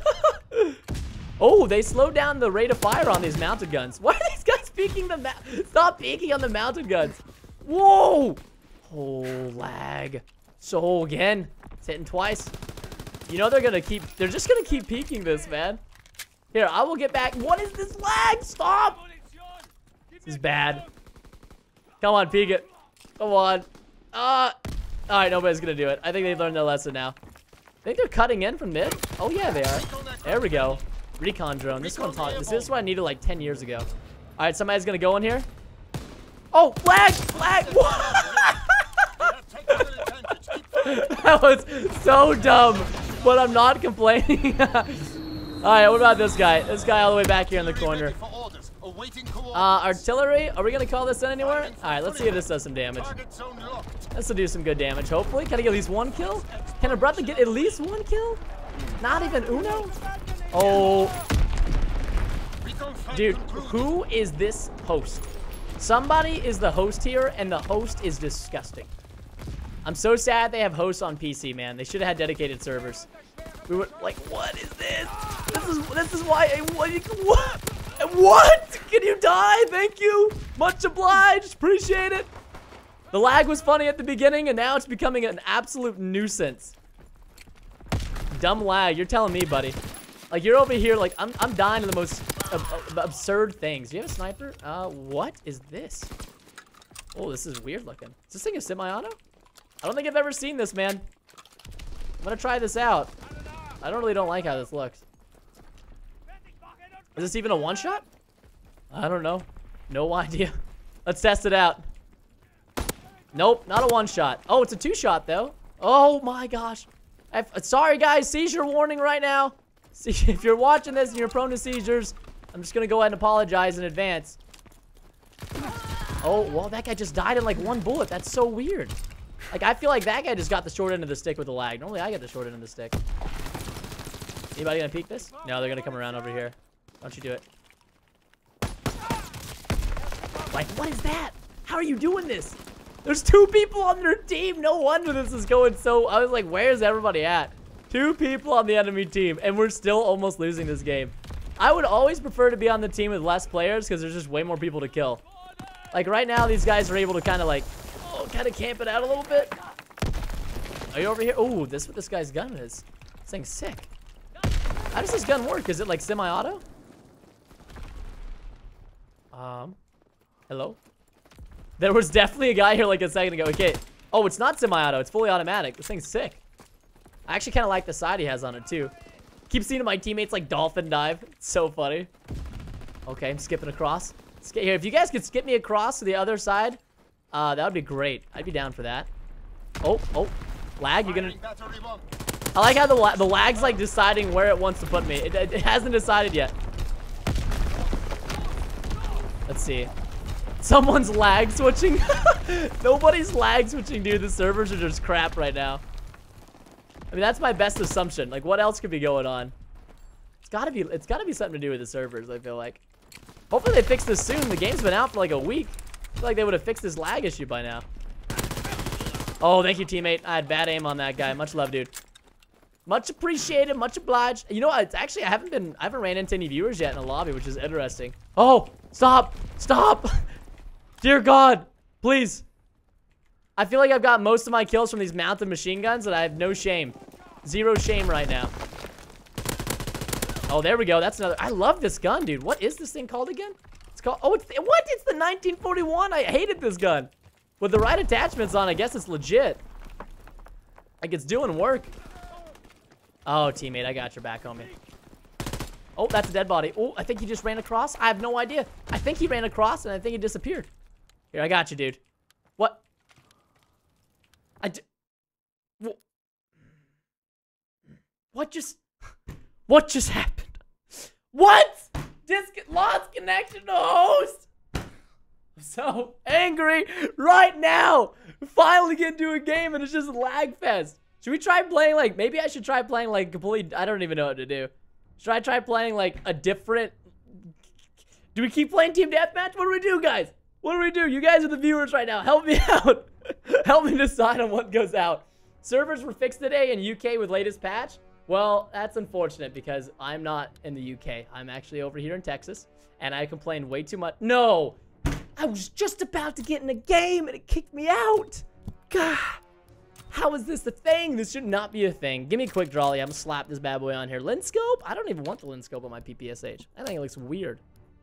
Oh, they slowed down the rate of fire on these mounted guns. Why are these guys peeking the ma- Stop peeking on the mounted guns. Whoa. Oh, lag. So, again, it's hitting twice. You know they're gonna keep, they're just gonna keep peeking this, man. Here, I will get back. What is this lag? Stop. This is bad. Come on, peek it. Come on. Uh, all right, nobody's gonna do it. I think they've learned their lesson now. I think they're cutting in from mid. Oh, yeah, they are. There we go. Recon drone. This one, this is what I needed like ten years ago. All right, somebody's gonna go in here. Oh, lag, lag. That was so dumb, but I'm not complaining. All right, what about this guy? This guy all the way back here in the corner. Uh, artillery. Are we gonna call this in anywhere? All right, let's see if this does some damage. This will do some good damage, hopefully. Can I get at least one kill? Can a brother get at least one kill? Not even uno? Oh. Dude, who is this host? Somebody is the host here, and the host is disgusting. I'm so sad they have hosts on P C, man. They should have had dedicated servers. We were like, what is this? This is this is why. What? What? What? Can you die? Thank you. Much obliged. Appreciate it. The lag was funny at the beginning, and now it's becoming an absolute nuisance. Dumb lag. You're telling me, buddy. Like, you're over here, like, I'm, I'm dying to the most ab ab absurd things. Do you have a sniper? Uh, what is this? Oh, this is weird looking. Is this thing a semi-auto? I don't think I've ever seen this, man. I'm gonna try this out. I don't really don't like how this looks. Is this even a one-shot? I don't know. No idea. Let's test it out. Nope, not a one-shot. Oh, it's a two-shot, though. Oh, my gosh. I've, sorry, guys. Seizure warning right now. See, if you're watching this and you're prone to seizures, I'm just gonna go ahead and apologize in advance. Oh, well, that guy just died in like one bullet. That's so weird. Like, I feel like that guy just got the short end of the stick with the lag. Normally, I get the short end of the stick. Anybody gonna peek this? No, they're gonna come around over here. Why don't you do it? Like, what is that? How are you doing this? There's two people on their team. No wonder this is going so... I was like, where's everybody at? Two people on the enemy team, and we're still almost losing this game. I would always prefer to be on the team with less players because there's just way more people to kill. Like, right now, these guys are able to kind of, like, oh, kind of camp it out a little bit. Are you over here? Oh, this is what this guy's gun is. This thing's sick. How does this gun work? Is it, like, semi-auto? Um, hello? There was definitely a guy here, like, a second ago. Okay. Oh, it's not semi-auto. It's fully automatic. This thing's sick. I actually kind of like the side he has on it, too. Keep seeing my teammates, like, dolphin dive. It's so funny. Okay, I'm skipping across. Here, if you guys could skip me across to the other side, uh, that would be great. I'd be down for that. Oh, oh, lag. You're gonna. I like how the la the lag's like deciding where it wants to put me. It, it, it hasn't decided yet. Let's see. Someone's lag switching. Nobody's lag switching, dude. The servers are just crap right now. I mean, that's my best assumption. Like, what else could be going on? It's gotta be. It's gotta be something to do with the servers. I feel like. Hopefully they fix this soon. The game's been out for like a week. I feel like they would have fixed this lag issue by now. Oh, thank you, teammate. I had bad aim on that guy. Much love, dude. Much appreciated. Much obliged. You know what? It's actually, I haven't been, I haven't ran into any viewers yet in the lobby, which is interesting. Oh, stop. Stop. Dear God, please. I feel like I've got most of my kills from these mounted machine guns, and I have no shame. Zero shame right now. Oh, there we go. That's another. I love this gun, dude. What is this thing called again? It's called. Oh, it's what? It's the nineteen forty-one. I hated this gun. With the right attachments on, I guess it's legit. Like, it's doing work. Oh, teammate, I got your back, homie. Oh, that's a dead body. Oh, I think he just ran across. I have no idea. I think he ran across, and I think he disappeared. Here, I got you, dude. What? I d What just... What just happened? What? Disc lost connection to host. I'm so angry right now. Finally get into a game and it's just lag fest. Should we try playing like, maybe I should try playing like completely, I don't even know what to do. Should I try playing like a different, do we keep playing team deathmatch? What do we do, guys? What do we do? You guys are the viewers right now. Help me out. Help me decide on what goes out. Servers were fixed today in U K with latest patch. Well, that's unfortunate because I'm not in the U K. I'm actually over here in Texas, and I complained way too much. No! I was just about to get in a game, and it kicked me out! God! How is this a thing? This should not be a thing. Give me a quick draw. I'm gonna slap this bad boy on here. Lens scope? I don't even want the lens scope on my P P S H. I think it looks weird.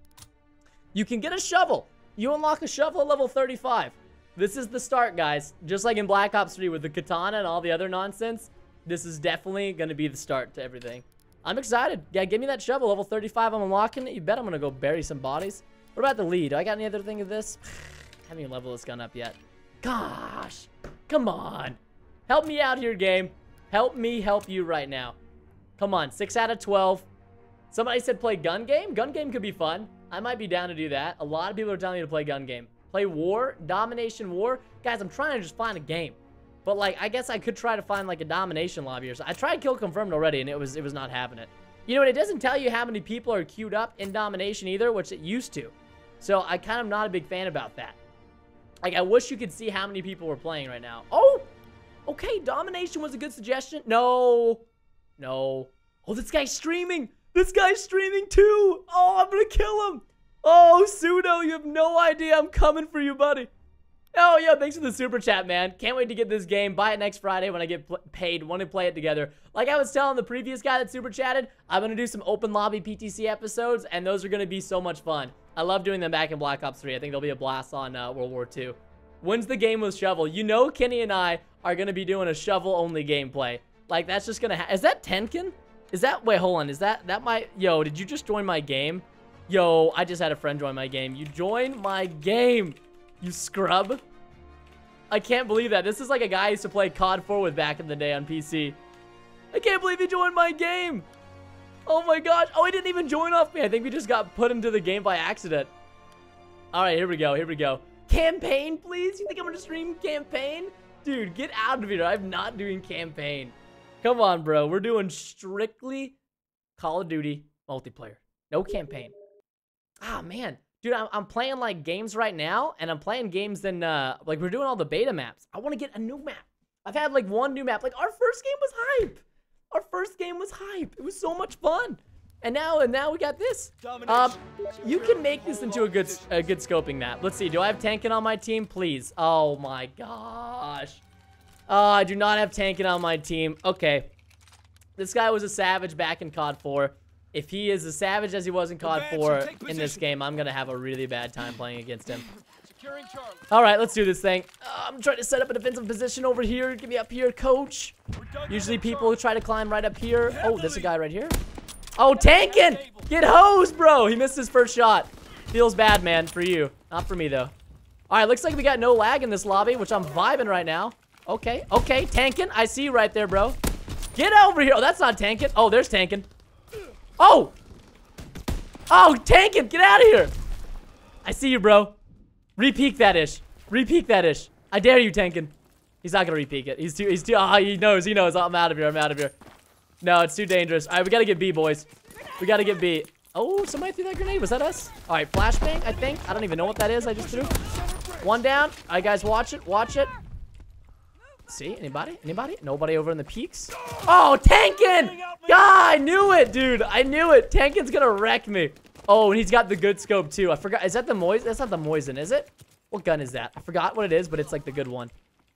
You can get a shovel. You unlock a shovel at level thirty-five. This is the start, guys. Just like in Black Ops three with the katana and all the other nonsense. This is definitely going to be the start to everything. I'm excited. Yeah, give me that shovel. Level thirty-five, I'm unlocking it. You bet I'm going to go bury some bodies. What about the lead? Do I got any other thing of this? I haven't even leveled this gun up yet. Gosh. Come on. Help me out here, game. Help me help you right now. Come on. six out of twelve. Somebody said play gun game. Gun game could be fun. I might be down to do that. A lot of people are telling me to play gun game. Play war. Domination war. Guys, I'm trying to just find a game. But, like, I guess I could try to find, like, a domination lobby or something. I tried kill confirmed already, and it was it was not having it. You know what? It doesn't tell you how many people are queued up in domination either, which it used to. So, I kind of not a big fan about that. Like, I wish you could see how many people were playing right now. Oh! Okay, domination was a good suggestion. No. No. Oh, this guy's streaming. This guy's streaming, too. Oh, I'm going to kill him. Oh, Pseudo, you have no idea. I'm coming for you, buddy. Oh, yo, thanks for the super chat, man. Can't wait to get this game. Buy it next Friday when I get paid. Want to play it together. Like I was telling the previous guy that super chatted, I'm going to do some open lobby P T C episodes, and those are going to be so much fun. I love doing them back in Black Ops three. I think they'll be a blast on uh, World War two. When's the game with shovel? You know Kenny and I are going to be doing a shovel-only gameplay. Like, that's just going to ha- Is that Tenkin? Is that... Wait, hold on. Is that... That might... Yo, did you just join my game? Yo, I just had a friend join my game. You joined my game. You scrub. I can't believe that. This is like a guy I used to play C O D four with back in the day on P C. I can't believe he joined my game. Oh my gosh. Oh, he didn't even join off me. I think we just got put into the game by accident. All right, here we go. Here we go. Campaign, please? You think I'm going to stream campaign? Dude, get out of here. I'm not doing campaign. Come on, bro. We're doing strictly Call of Duty multiplayer. No campaign. Ah, man. Dude, I'm, I'm playing, like, games right now, and I'm playing games in, uh, like, we're doing all the beta maps. I want to get a new map. I've had, like, one new map. Like, our first game was hype. Our first game was hype. It was so much fun. And now, and now we got this. Um, you can make this into a good, a good scoping map. Let's see. Do I have Tankin on my team? Please. Oh my gosh. Oh, I do not have Tankin on my team. Okay. This guy was a savage back in C O D four. If he is as savage as he was in C O D four in this game, I'm gonna have a really bad time playing against him. All right, let's do this thing. Uh, I'm trying to set up a defensive position over here. Get me up here, coach. Usually people try to climb right up here. Oh, there's a guy right here. Oh, Tankin! Get hosed, bro! He missed his first shot. Feels bad, man, for you. Not for me, though. All right, looks like we got no lag in this lobby, which I'm vibing right now. Okay, okay, Tankin. I see you right there, bro. Get over here. Oh, that's not Tankin. Oh, there's Tankin. Oh! Oh, Tankin, get out of here! I see you, bro. Re-peek that ish. Re-peek that ish. I dare you, Tankin. He's not gonna re-peek it. He's too, he's too, ah, oh, he knows, he knows. I'm out of here, I'm out of here. No, it's too dangerous. All right, we gotta get B, boys. We gotta get B. Oh, somebody threw that grenade. Was that us? All right, flashbang, I think. I don't even know what that is I just threw. One down. All right, guys, watch it. Watch it. See, anybody? Anybody? Nobody over in the peaks? Oh, Tankin! God, I knew it, dude. I knew it. Tankin's gonna wreck me. Oh, and he's got the good scope, too. I forgot. Is that the Moisen? That's not the Moisen, is it? What gun is that? I forgot what it is, but it's like the good one.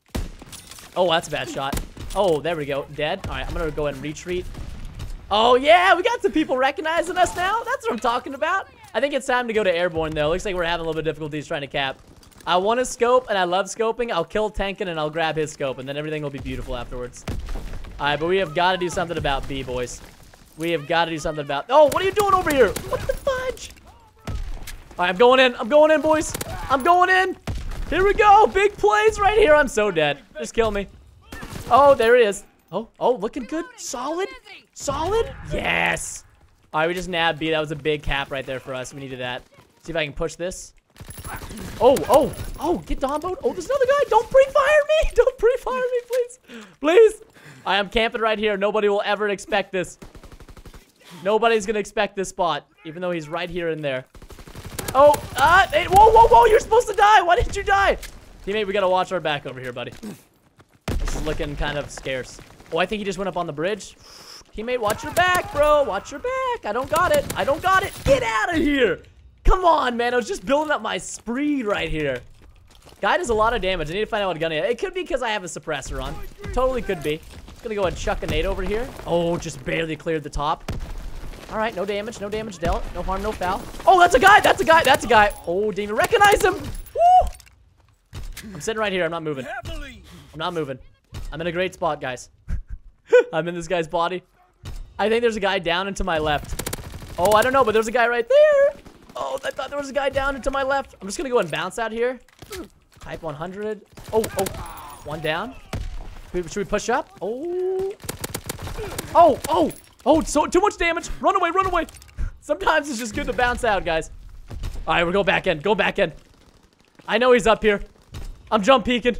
Oh, that's a bad shot. Oh, there we go. Dead. All right, I'm gonna go ahead and retreat. Oh, yeah, we got some people recognizing us now. That's what I'm talking about. I think it's time to go to airborne, though. Looks like we're having a little bit of difficulties trying to cap. I want to scope, and I love scoping. I'll kill Tankin, and I'll grab his scope, and then everything will be beautiful afterwards. All right, but we have got to do something about B, boys. We have got to do something about... Oh, what are you doing over here? What the fudge? All right, I'm going in. I'm going in, boys. I'm going in. Here we go. Big plays right here. I'm so dead. Just kill me. Oh, there it is. Oh, oh, looking good. Solid. Solid. Yes. All right, we just nabbed B. That was a big cap right there for us. We needed that. See if I can push this. Oh, oh, oh, get Domboed. Oh, there's another guy. Don't pre-fire me. Don't pre-fire me, please. Please. I am camping right here. Nobody will ever expect this. Nobody's going to expect this spot, even though he's right here in there. Oh, uh, hey, whoa, whoa, whoa. You're supposed to die. Why didn't you die? Teammate, we got to watch our back over here, buddy. This is looking kind of scarce. Oh, I think he just went up on the bridge. Teammate, watch your back, bro. Watch your back. I don't got it. I don't got it. Get out of here. Come on, man. I was just building up my spree right here. Guy does a lot of damage. I need to find out what gun he has. It could be because I have a suppressor on. Totally could be. Just gonna go ahead and chuck a nade over here. Oh, just barely cleared the top. All right, no damage. No damage dealt. No harm, no foul. Oh, that's a guy. That's a guy. That's a guy. Oh, didn't even recognize him. Woo! I'm sitting right here. I'm not moving. I'm not moving. I'm in a great spot, guys. I'm in this guy's body. I think there's a guy down and to my left. Oh, I don't know, but there's a guy right there. Oh, I thought there was a guy down and to my left. I'm just going to go and bounce out here. Type one hundred. Oh, oh. One down. Should we push up? Oh. Oh, oh. Oh, so too much damage. Run away, run away. Sometimes it's just good to bounce out, guys. All right, we'll go back in. Go back in. I know he's up here. I'm jump peeking.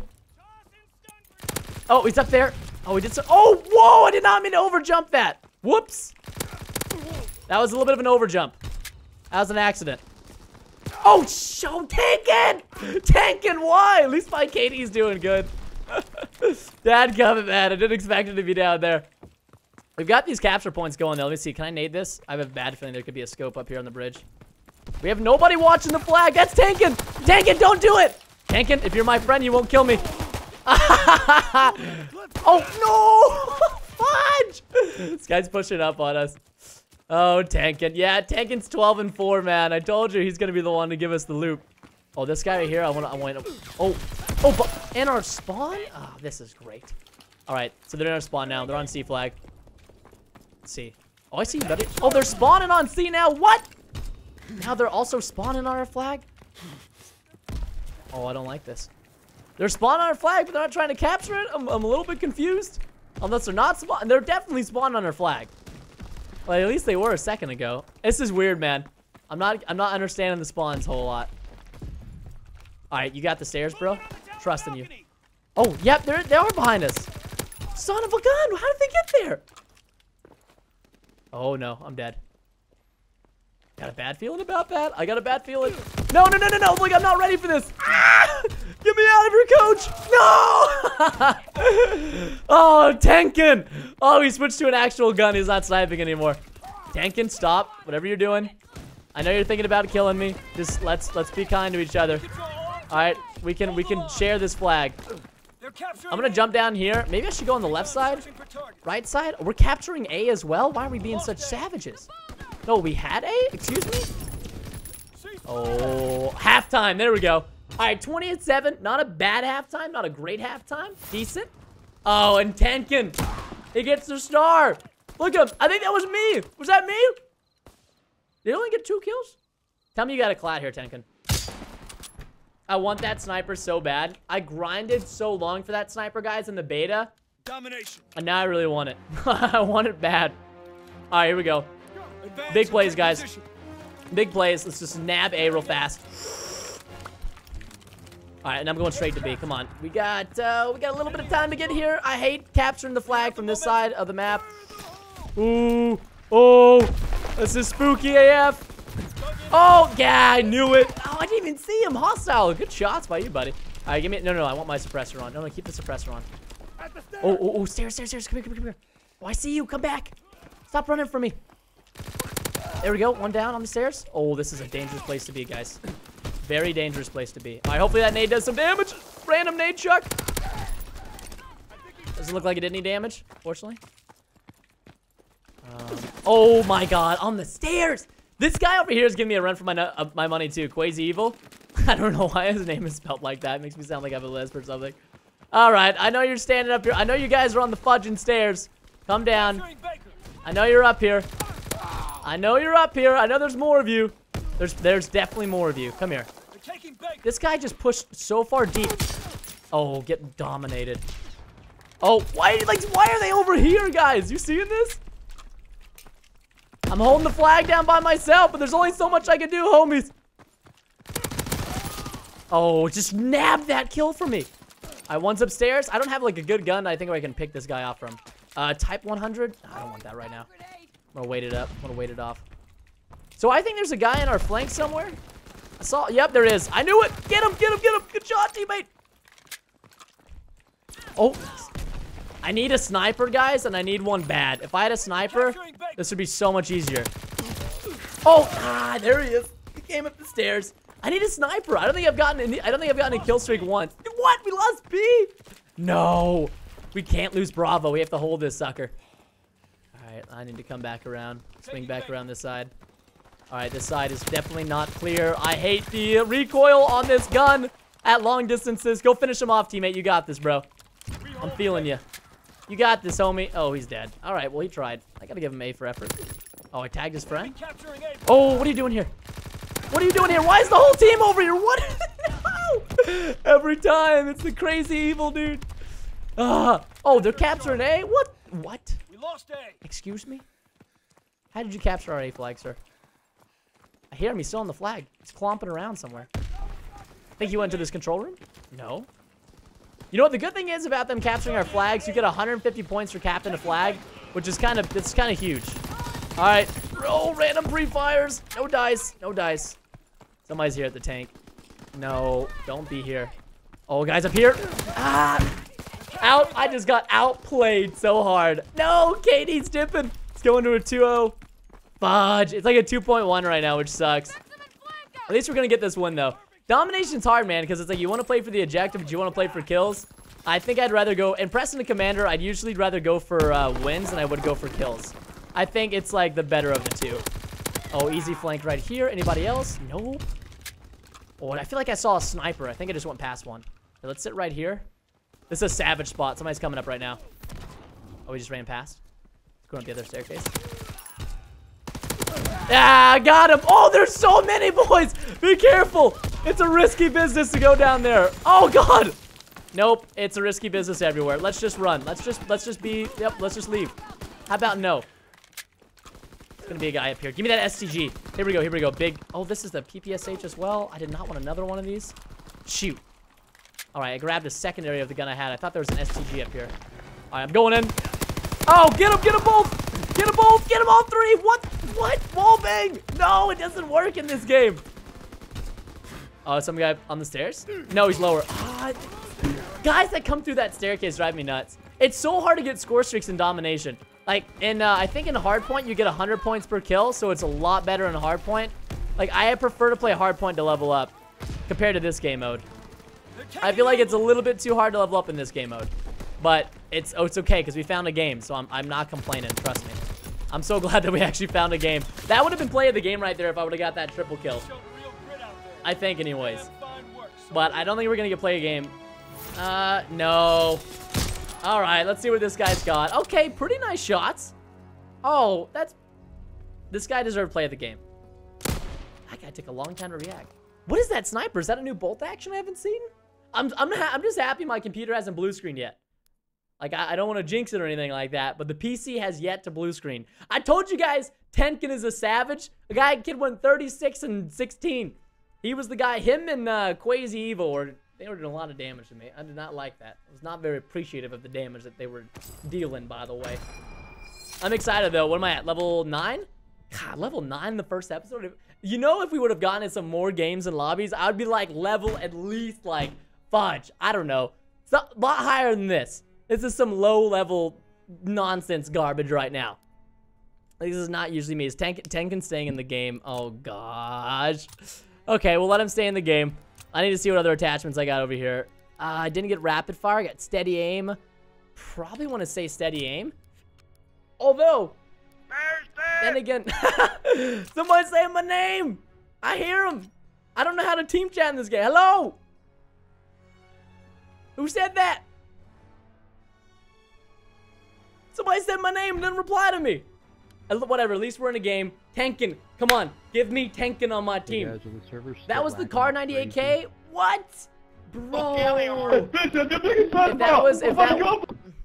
Oh, he's up there. Oh, he did so. Oh, whoa. I did not mean to over jump that. Whoops. That was a little bit of an over jump. That was an accident. Oh, show Tankin! Tankin, why? At least my Katie's doing good. Dadgummit, man. I didn't expect it to be down there. We've got these capture points going, though. Let me see. Can I nade this? I have a bad feeling there could be a scope up here on the bridge. We have nobody watching the flag. That's Tankin. Tankin, don't do it. Tankin, if you're my friend, you won't kill me. Oh, no. Fudge. This guy's pushing up on us. Oh, Tankin. Yeah, Tankin's twelve and four, man. I told you he's going to be the one to give us the loop. Oh, this guy right here, I want to, I want to, oh, oh, but in our spawn? Oh, this is great. All right, so they're in our spawn now. They're on C flag. Let's see. Oh, I see you, buddy. Oh, they're spawning on C now. What? Now they're also spawning on our flag? Oh, I don't like this. They're spawning on our flag, but they're not trying to capture it? I'm, I'm a little bit confused. Unless they're not spawning. They're definitely spawning on our flag. Well, at least they were a second ago. This is weird, man. I'm not I'm not understanding the spawns a whole lot. Alright, you got the stairs, bro. Trusting you. Oh, yep, they're they are behind us. Son of a gun! How did they get there? Oh no, I'm dead. Got a bad feeling about that. I got a bad feeling. No, no, no, no, no. Look, I'm not ready for this. Ah! Get me out of here, coach. No! Oh, Tenkin. Oh, he switched to an actual gun. He's not sniping anymore. Tenkin, stop. Whatever you're doing. I know you're thinking about killing me. Just let's let's be kind to each other. All right, we can we can share this flag. I'm gonna jump down here. Maybe I should go on the left side, right side. We're capturing A as well. Why are we being such savages? No, we had A? Excuse me? Oh, halftime. There we go. All right, twenty and seven. Not a bad halftime. Not a great halftime. Decent. Oh, and Tenkin. He gets the star. Look at him. I think that was me. Was that me? Did he only get two kills? Tell me you got a clat here, Tenkin. I want that sniper so bad. I grinded so long for that sniper, guys, in the beta. Domination. And now I really want it. I want it bad. All right, here we go. Big plays, guys. Big plays. Let's just nab A real fast. All right, and I'm going straight to B. Come on. We got uh, we got a little bit of time to get here. I hate capturing the flag from this side of the map. Ooh. Oh. This is spooky A F. Oh, yeah, I knew it. Oh, I didn't even see him. Hostile. Good shots by you, buddy. All right, give me... No, no, no. I want my suppressor on. No, no, keep the suppressor on. Oh, oh, oh. Stairs, stairs, stairs. Come here, come here, come here. Oh, I see you. Come back. Stop running from me. There we go. One down on the stairs. Oh, this is a dangerous place to be, guys. Very dangerous place to be. All right, hopefully that nade does some damage. Random nade chuck. Doesn't look like it did any damage, fortunately. Um, oh, my God. On the stairs. This guy over here is giving me a run for my uh, my money, too. Quasi Evil. I don't know why his name is spelled like that. It makes me sound like I have a lisp or something. All right. I know you're standing up here. I know you guys are on the fudging stairs. Come down. I know you're up here. I know you're up here. I know there's more of you. There's there's definitely more of you. Come here. This guy just pushed so far deep. Oh, get dominated. Oh, why like why are they over here, guys? You seeing this? I'm holding the flag down by myself, but there's only so much I can do, homies. Oh, just nab that kill from me. All right, one's upstairs. I don't have like a good gun I think I can pick this guy off from. Uh, type one hundred. I don't want that right now. I'm gonna wait it up. I'm gonna wait it off. So I think there's a guy in our flank somewhere. I saw. Yep, there is. I knew it. Get him. Get him. Get him. Good shot, teammate. Oh. I need a sniper, guys, and I need one bad. If I had a sniper, this would be so much easier. Oh, ah, there he is. He came up the stairs. I need a sniper. I don't think I've gotten any, I don't think I've gotten a kill streak once. What? We lost B? No. We can't lose Bravo. We have to hold this sucker. All right, I need to come back around. Swing back around this side. All right, this side is definitely not clear. I hate the recoil on this gun at long distances. Go finish him off, teammate. You got this, bro. I'm feeling you. You got this, homie. Oh, he's dead. All right, well, he tried. I gotta give him A for effort. Oh, I tagged his friend. Oh, what are you doing here? What are you doing here? Why is the whole team over here? What? No! Every time, it's the crazy evil dude. Uh, oh, they're capturing A? What? What? We lost A. Excuse me? How did you capture our A flag, sir? I hear him. He's still on the flag. He's clomping around somewhere. Think you went to this control room? No. You know what the good thing is about them capturing our flags? You get one hundred fifty points for captain a flag, which is kind of, it's kind of huge. All right. Oh, random pre-fires. No dice. No dice. Somebody's here at the tank. No, don't be here. Oh, guys up here. Ah. Out. I just got outplayed so hard. No, Katie's dipping. It's going to a two oh. Fudge. It's like a two point one right now, which sucks. At least we're going to get this win, though. Domination's hard, man, because it's like you want to play for the objective, but you want to play for kills. I think I'd rather go... In Preston and Commander, I'd usually rather go for uh, wins than I would go for kills. I think it's like the better of the two. Oh, easy flank right here. Anybody else? Nope. Oh, and I feel like I saw a sniper. I think I just went past one. Okay, let's sit right here. This is a savage spot. Somebody's coming up right now. Oh, we just ran past. Let's go up the other staircase. Ah, got him. Oh, there's so many, boys. Be careful. It's a risky business to go down there. Oh, God. Nope. It's a risky business everywhere. Let's just run. Let's just, let's just be, yep, let's just leave. How about no? gonna be a guy up here. Give me that S T G. Here we go, here we go. Big. Oh, this is the P P S H as well. I did not want another one of these. Shoot. All right, I grabbed a secondary of the gun I had. I thought there was an S T G up here. All right, I'm going in. Oh, get him, get them both. Get them both, get them all three. What? What? Wall bang. No, it doesn't work in this game. Oh, some guy on the stairs? No, he's lower. Ah, guys that come through that staircase drive me nuts. It's so hard to get score streaks in domination. Like, in, uh, I think in hardpoint, you get one hundred points per kill, so it's a lot better in hardpoint. Like, I prefer to play hardpoint to level up compared to this game mode. I feel like it's a little bit too hard to level up in this game mode. But it's oh, it's okay, because we found a game, so I'm, I'm not complaining, trust me. I'm so glad that we actually found a game. That would have been play of the game right there if I would have got that triple kill. I think, anyways. But I don't think we're going to get play a game. Uh, no. All right, let's see what this guy's got. Okay, pretty nice shots. Oh, that's... This guy deserved play of the game. That guy took a long time to react. What is that sniper? Is that a new bolt action I haven't seen? I'm, I'm, ha I'm just happy my computer hasn't blue screened yet. Like, I, I don't want to jinx it or anything like that, but the P C has yet to blue screen. I told you guys, Tenkin is a savage. The guy kid went thirty-six and sixteen. He was the guy, him and uh, Quasi Evo, or they were doing a lot of damage to me. I did not like that. I was not very appreciative of the damage that they were dealing, by the way. I'm excited, though. What am I at? Level nine? God, level nine in the first episode? You know, if we would have gotten in some more games and lobbies, I would be like level at least like fudge. I don't know. It's a lot higher than this. This is some low-level nonsense garbage right now. This is not usually me. Is Tenk Tenkin staying in the game? Oh, gosh. Okay, we'll let him stay in the game. I need to see what other attachments I got over here. Uh, I didn't get rapid fire. I got steady aim. Probably want to say steady aim. Although, then again, somebody's saying my name. I hear him. I don't know how to team chat in this game. Hello? Who said that? Somebody said my name and didn't reply to me. Whatever, at least we're in a game. Tenkin, come on. Give me Tenkin on my team. That was the Kar ninety-eight K? What? Bro. If that was, if that was...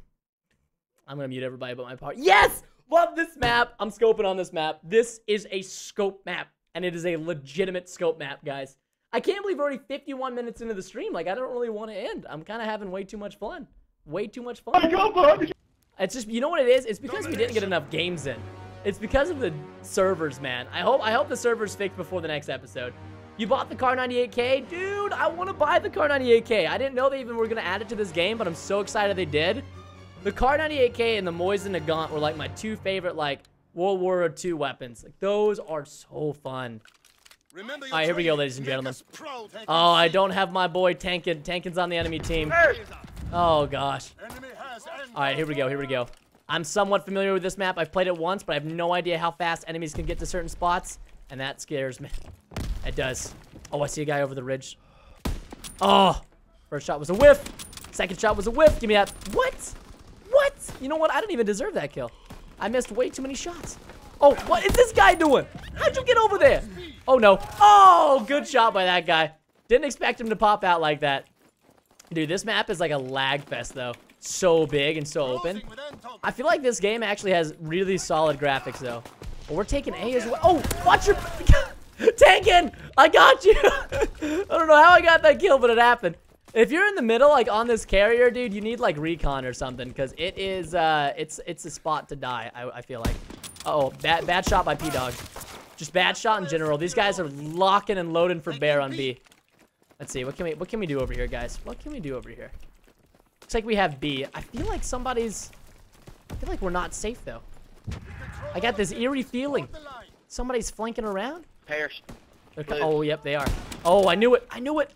I'm gonna mute everybody but my part. Yes! Love this map. I'm scoping on this map. This is a scope map, and it is a legitimate scope map, guys. I can't believe we're already fifty-one minutes into the stream. Like, I don't really want to end. I'm kind of having way too much fun. Way too much fun. It's just, you know what it is? It's because we didn't get enough games in. It's because of the servers, man. I hope I hope the servers fixed before the next episode. You bought the Kar ninety-eight K? Dude, I want to buy the Kar ninety-eight K. I didn't know they even were going to add it to this game, but I'm so excited they did. The Kar ninety-eight K and the Mosin Nagant were like my two favorite, like, World War Two weapons. Like, those are so fun. All right, here we go, ladies and gentlemen. Oh, I don't have my boy Tenkin. Tenkin's on the enemy team. Oh, gosh. All right, here we go, here we go. I'm somewhat familiar with this map. I've played it once, but I have no idea how fast enemies can get to certain spots, and that scares me. It does. Oh, I see a guy over the ridge. Oh, first shot was a whiff. Second shot was a whiff. Give me that. What? What? You know what? I didn't even deserve that kill. I missed way too many shots. Oh, what is this guy doing? How'd you get over there? Oh, no. Oh, good shot by that guy. Didn't expect him to pop out like that. Dude, this map is like a lag fest, though. So big and so open. I feel like this game actually has really solid graphics, though. Well, we're taking A as well. Oh, watch your... Tenkin! I got you! I don't know how I got that kill, but it happened. If you're in the middle, like on this carrier, dude, you need like recon or something, because it is, uh, it's it's a spot to die, I, I feel like. Uh-oh, bad, bad shot by P-Dog. Just bad shot in general. These guys are locking and loading for bear on B. Let's see, what can we, what can we do over here, guys? What can we do over here? Looks like we have B. I feel like somebody's... I feel like we're not safe, though. I got this eerie feeling. Somebody's flanking around. Pairs. Oh, yep, they are. Oh, I knew it. I knew it.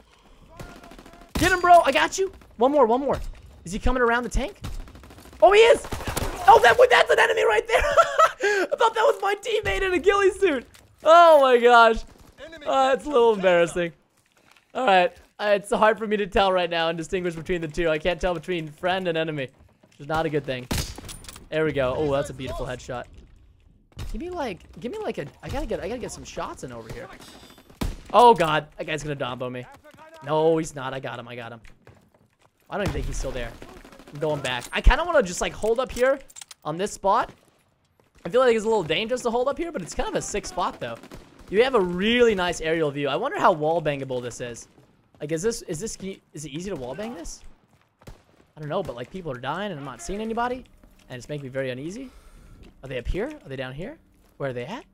Get him, bro. I got you. One more, one more. Is he coming around the tank? Oh, he is. Oh, that, that's an enemy right there. I thought that was my teammate in a ghillie suit. Oh, my gosh. Uh, it's a little embarrassing. All right. Uh, it's hard for me to tell right now and distinguish between the two. I can't tell between friend and enemy. Which is not a good thing. There we go. Oh, that's a beautiful headshot. Give me like, give me like a, I gotta get, I gotta get some shots in over here. Oh God, that guy's gonna dombo me. No, he's not. I got him. I got him. I don't even think he's still there. I'm going back. I kind of want to just like hold up here on this spot I feel like it's a little dangerous to hold up here, but it's kind of a sick spot, though. You have a really nice aerial view. I wonder how wall bangable this is. Like, is this, is this, is it easy to wall bang this? I don't know, but like people are dying and I'm not seeing anybody. And it's making me very uneasy. Are they up here? Are they down here? Where are they at?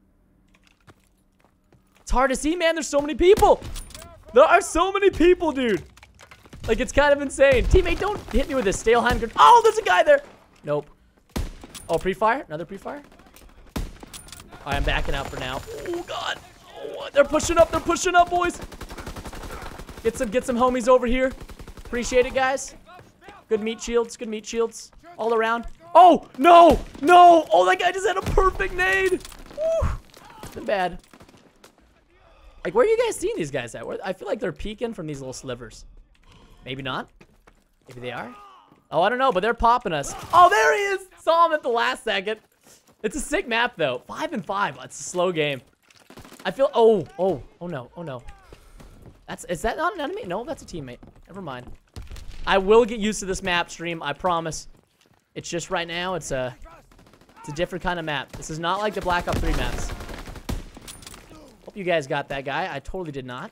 It's hard to see, man. There's so many people. There are so many people, dude. Like, it's kind of insane. Teammate, don't hit me with this stale hand grenade. Oh, there's a guy there. Nope. Oh, pre-fire? Another pre-fire? All right, I'm backing out for now. Oh, God. Oh, they're pushing up. They're pushing up, boys. Get some, get some homies over here. Appreciate it, guys. Good meat shields. Good meat shields. All around. Oh, no. No. Oh, that guy just had a perfect nade. Woo. Been bad. Like, where are you guys seeing these guys at? Where, I feel like they're peeking from these little slivers. Maybe not. Maybe they are. Oh, I don't know, but they're popping us. Oh, there he is. Saw him at the last second. It's a sick map, though. Five and five. It's a slow game. I feel... Oh, oh, oh, no. Oh, no. That's... Is that not an enemy? No, that's a teammate. Never mind. I will get used to this map, stream. I promise. It's just right now, it's a... It's a different kind of map. This is not like the Black Ops three maps. Hope you guys got that guy. I totally did not.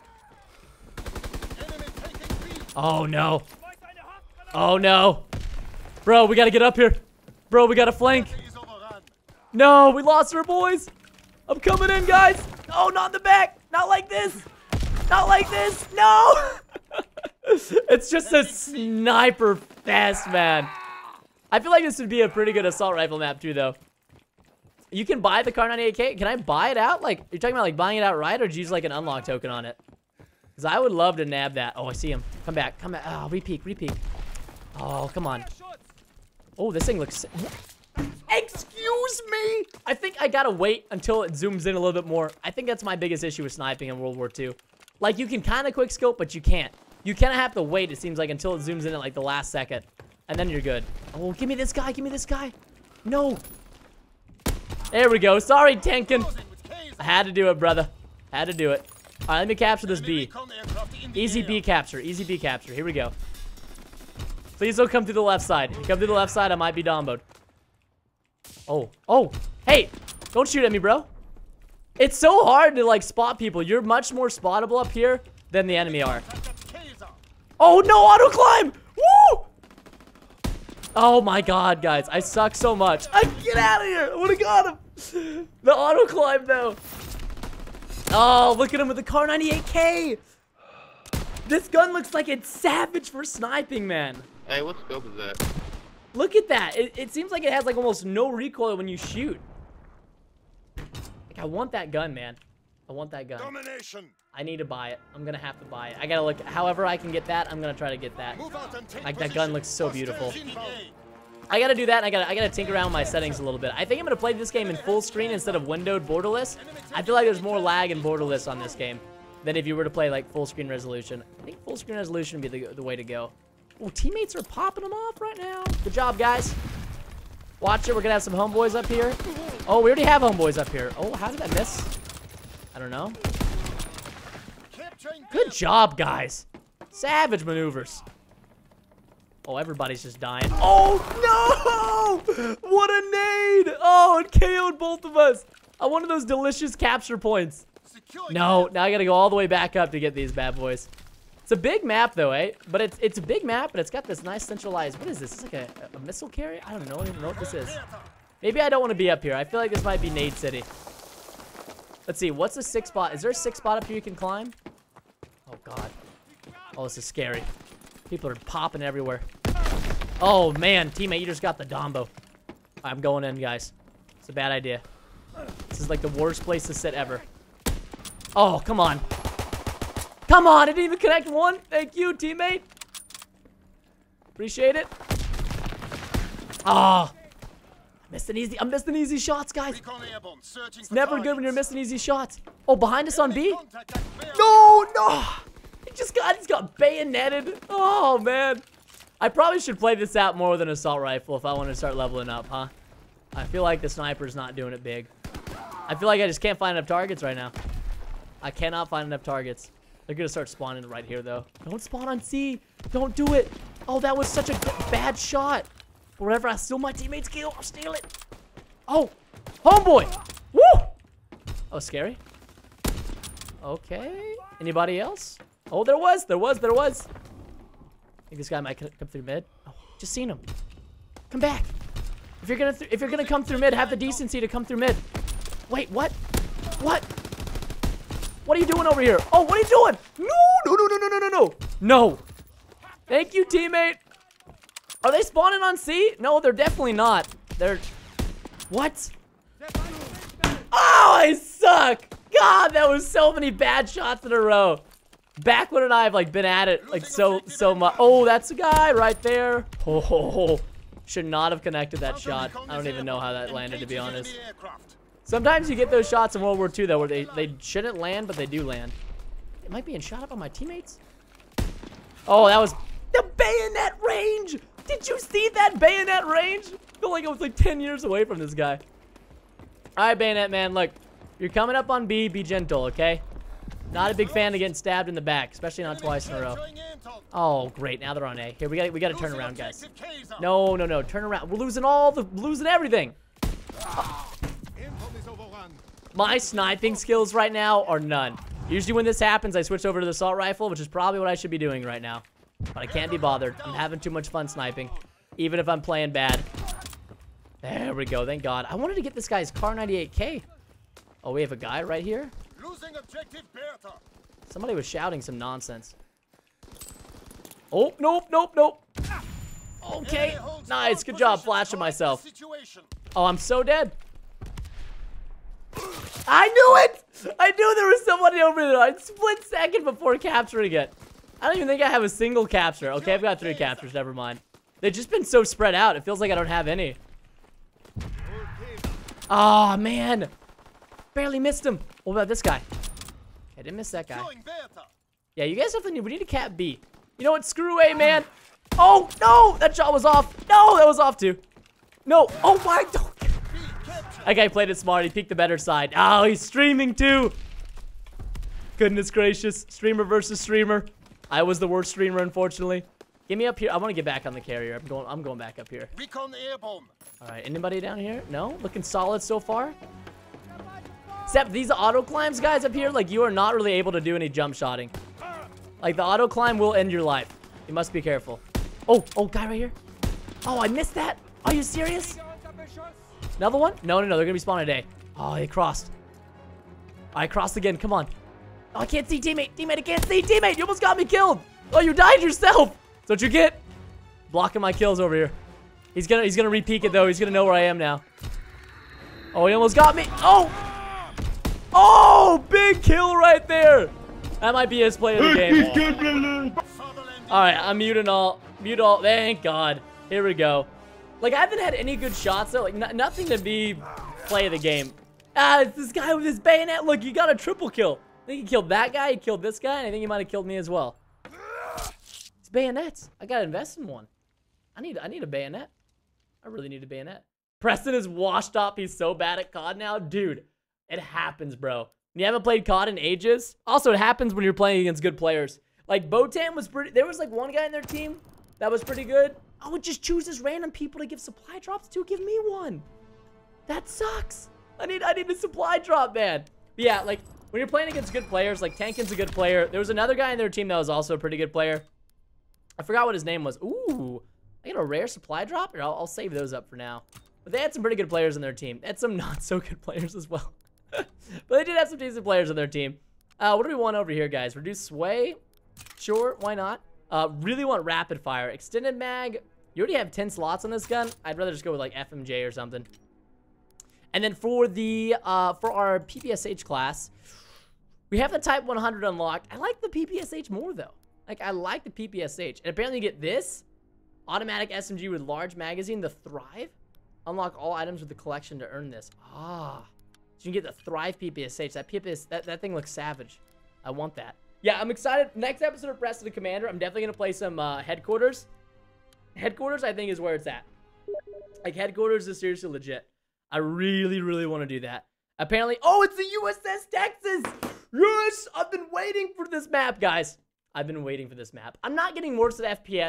Oh, no. Oh, no. Bro, we got to get up here. Bro, we got to flank. No, we lost her, boys. I'm coming in, guys. Oh, not in the back. Not like this. Not like this. No. It's just a sniper fest, man. I feel like this would be a pretty good assault rifle map, too, though. You can buy the Kar ninety-eight K. Can I buy it out? Like, you're talking about, like, buying it outright, or do you use, like, an unlock token on it? Because I would love to nab that. Oh, I see him. Come back. Come back. Oh, repeat. Repeat. Oh, come on. Oh, this thing looks... Excuse me! I think I gotta wait until it zooms in a little bit more. I think that's my biggest issue with sniping in World War Two. Like, you can kind of quick scope, but you can't. You kind of have to wait, it seems like, until it zooms in at, like, the last second. And then you're good. Oh, give me this guy. Give me this guy. No. There we go. Sorry, Tenkin. I had to do it, brother. Had to do it. All right, let me capture this B. Easy B capture. Easy B capture. Here we go. Please don't come through the left side. If you come through the left side, I might be domboed. Oh. Oh. Hey. Don't shoot at me, bro. It's so hard to, like, spot people. You're much more spottable up here than the enemy are. Oh, no. Auto climb. Woo! Oh, my God, guys. I suck so much. I, get out of here. I would have got him. The auto climb, though. Oh, look at him with the Kar ninety-eight K. This gun looks like it's savage for sniping, man. Hey, what scope is that? Look at that. It, it seems like it has like almost no recoil when you shoot. Like, I want that gun, man. I want that gun. Domination. I need to buy it. I'm gonna have to buy it. I gotta look. However I can get that, I'm gonna try to get that. Like, that gun looks so beautiful. I gotta do that, and I gotta I gotta tinker around with my settings a little bit. I think I'm gonna play this game in full screen instead of windowed borderless. I feel like there's more lag in borderless on this game than if you were to play like full screen resolution. I think full screen resolution would be the, the way to go. Oh, teammates are popping them off right now. Good job, guys. Watch it. We're gonna have some homeboys up here. Oh, we already have homeboys up here. Oh, how did I miss? I don't know. Good job, guys. Savage maneuvers. Oh, everybody's just dying. Oh, no! What a nade! Oh, it K O'd both of us. I wanted those delicious capture points. No, now I gotta go all the way back up to get these bad boys. It's a big map, though, eh? But it's it's a big map, but it's got this nice centralized... What is this? It's like a, a missile carrier? I don't know. I don't even know what this is. Maybe I don't want to be up here. I feel like this might be Nade City. Let's see. What's the six spot? Is there a six spot up here you can climb? Oh, God. Oh, this is scary. People are popping everywhere. Oh, man. Teammate, you just got the Dombo. I'm going in, guys. It's a bad idea. This is like the worst place to sit ever. Oh, come on. Come on. I didn't even connect one. Thank you, teammate. Appreciate it. Oh. I missed an easy. I'm missing easy shots, guys. It's never good when you're missing easy shots. Oh, behind us on B? No, no. He just got, he's got bayoneted. Oh, man. I probably should play this out more than assault rifle if I want to start leveling up, huh? I feel like the sniper's not doing it big. I feel like I just can't find enough targets right now. I cannot find enough targets. They're going to start spawning right here, though. Don't spawn on C. Don't do it. Oh, that was such a bad shot. Whatever, I steal my teammate's kill. I'll steal it. Oh, homeboy. Woo! Oh, scary. Okay. Anybody else? Oh, there was, there was, there was. I think this guy might come through mid. Oh, just seen him. Come back. If you're gonna, th if you're gonna come through mid, have the decency to come through mid. Wait, what? What? What are you doing over here? Oh, what are you doing? No, no, no, no, no, no, no, no. No. Thank you, teammate. Are they spawning on C? No, they're definitely not. They're... What? Oh, I suck. God, that was so many bad shots in a row. Backward and I have like been at it like so, so much. Oh, that's a guy right there. Oh, should not have connected that shot. I don't even know how that landed, to be honest. Sometimes you get those shots in World War Two, though, where they, they shouldn't land, but they do land. It might be in shot up on my teammates. Oh, that was the bayonet range. Did you see that bayonet range? I feel like I was like ten years away from this guy. All right, bayonet man, look. You're coming up on B, be gentle, okay? Not a big fan of getting stabbed in the back, especially not twice in a row. Oh, great. Now they're on A. Here, we got we got to turn around, guys. No, no, no. Turn around. We're losing all the losing everything. Oh. My sniping skills right now are none. Usually when this happens, I switch over to the assault rifle, which is probably what I should be doing right now. But I can't be bothered. I'm having too much fun sniping, even if I'm playing bad. There we go. Thank God. I wanted to get this guy's Kar ninety-eight K. Oh, we have a guy right here. Losing objective Bertha. Somebody was shouting some nonsense. Oh, nope, nope, nope. Okay, nice. Good job flashing myself. Oh, I'm so dead. I knew it! I knew there was somebody over there. I split second before capturing it. I don't even think I have a single capture. Okay, I've got three captures. Never mind. They've just been so spread out. It feels like I don't have any. Oh, man. Barely missed him. What about this guy? I didn't miss that guy. Yeah, you guys definitely need, we need a cap B. You know what? Screw A, man. Oh, no. That shot was off. No, that was off too. No. Oh, my. Don't. That guy played it smart. He picked the better side. Oh, he's streaming too. Goodness gracious. Streamer versus streamer. I was the worst streamer, unfortunately. Get me up here. I want to get back on the carrier. I'm going, I'm going back up here. Recon airborne. All right. Anybody down here? No? Looking solid so far. Except these auto climbs, guys, up here, like, you are not really able to do any jump shotting. Like, the auto climb will end your life. You must be careful. Oh, oh, guy right here. Oh, I missed that. Are you serious? Another one? No, no, no. They're going to be spawning today. Oh, they crossed. I crossed again. Come on. Oh, I can't see teammate. Teammate, I can't see teammate. You almost got me killed. Oh, you died yourself. That's what you get. Blocking my kills over here. He's going to he's gonna re-peek it, though. He's going to know where I am now. Oh, he almost got me. Oh. Oh, big kill right there. That might be his play of the game. All right, I'm muting all. Mute all. Thank God. Here we go. Like, I haven't had any good shots, though. Like, nothing to be play of the game. Ah, it's this guy with his bayonet. Look, you got a triple kill. I think he killed that guy. He killed this guy. And I think he might have killed me as well. It's bayonets. I got to invest in one. I need, I need a bayonet. I really need a bayonet. Preston is washed up. He's so bad at C O D now. Dude, it happens, bro. You haven't played C O D in ages. Also, it happens when you're playing against good players. Like, Botan was pretty... There was, like, one guy in their team that was pretty good. I would just choose this random people to give supply drops to. Give me one. That sucks. I need I need a supply drop, man. But yeah, like, when you're playing against good players, like, Tankin's a good player. There was another guy in their team that was also a pretty good player. I forgot what his name was. Ooh. I got a rare supply drop? Or I'll, I'll save those up for now. But they had some pretty good players in their team. They had some not so good players as well. But they did have some decent players on their team. Uh, what do we want over here, guys? Reduce sway? Sure, why not? Uh, really want rapid fire. Extended mag. You already have ten slots on this gun. I'd rather just go with like F M J or something. And then for the uh, for our P P S H class, we have the Type one hundred unlocked. I like the P P S H more though. Like, I like the P P S H. And apparently you get this automatic S M G with large magazine, the Thrive. Unlock all items with the collection to earn this. Ah, so you can get the Thrive P P S H. That P P S that that thing looks savage. I want that. Yeah, I'm excited. Next episode of Preston the Commander, I'm definitely gonna play some uh, headquarters. Headquarters, I think, is where it's at. Like, headquarters is seriously legit. I really, really want to do that. Apparently, oh, it's the U S S Texas. Yes, I've been waiting for this map, guys. I've been waiting for this map. I'm not getting worse at F P S.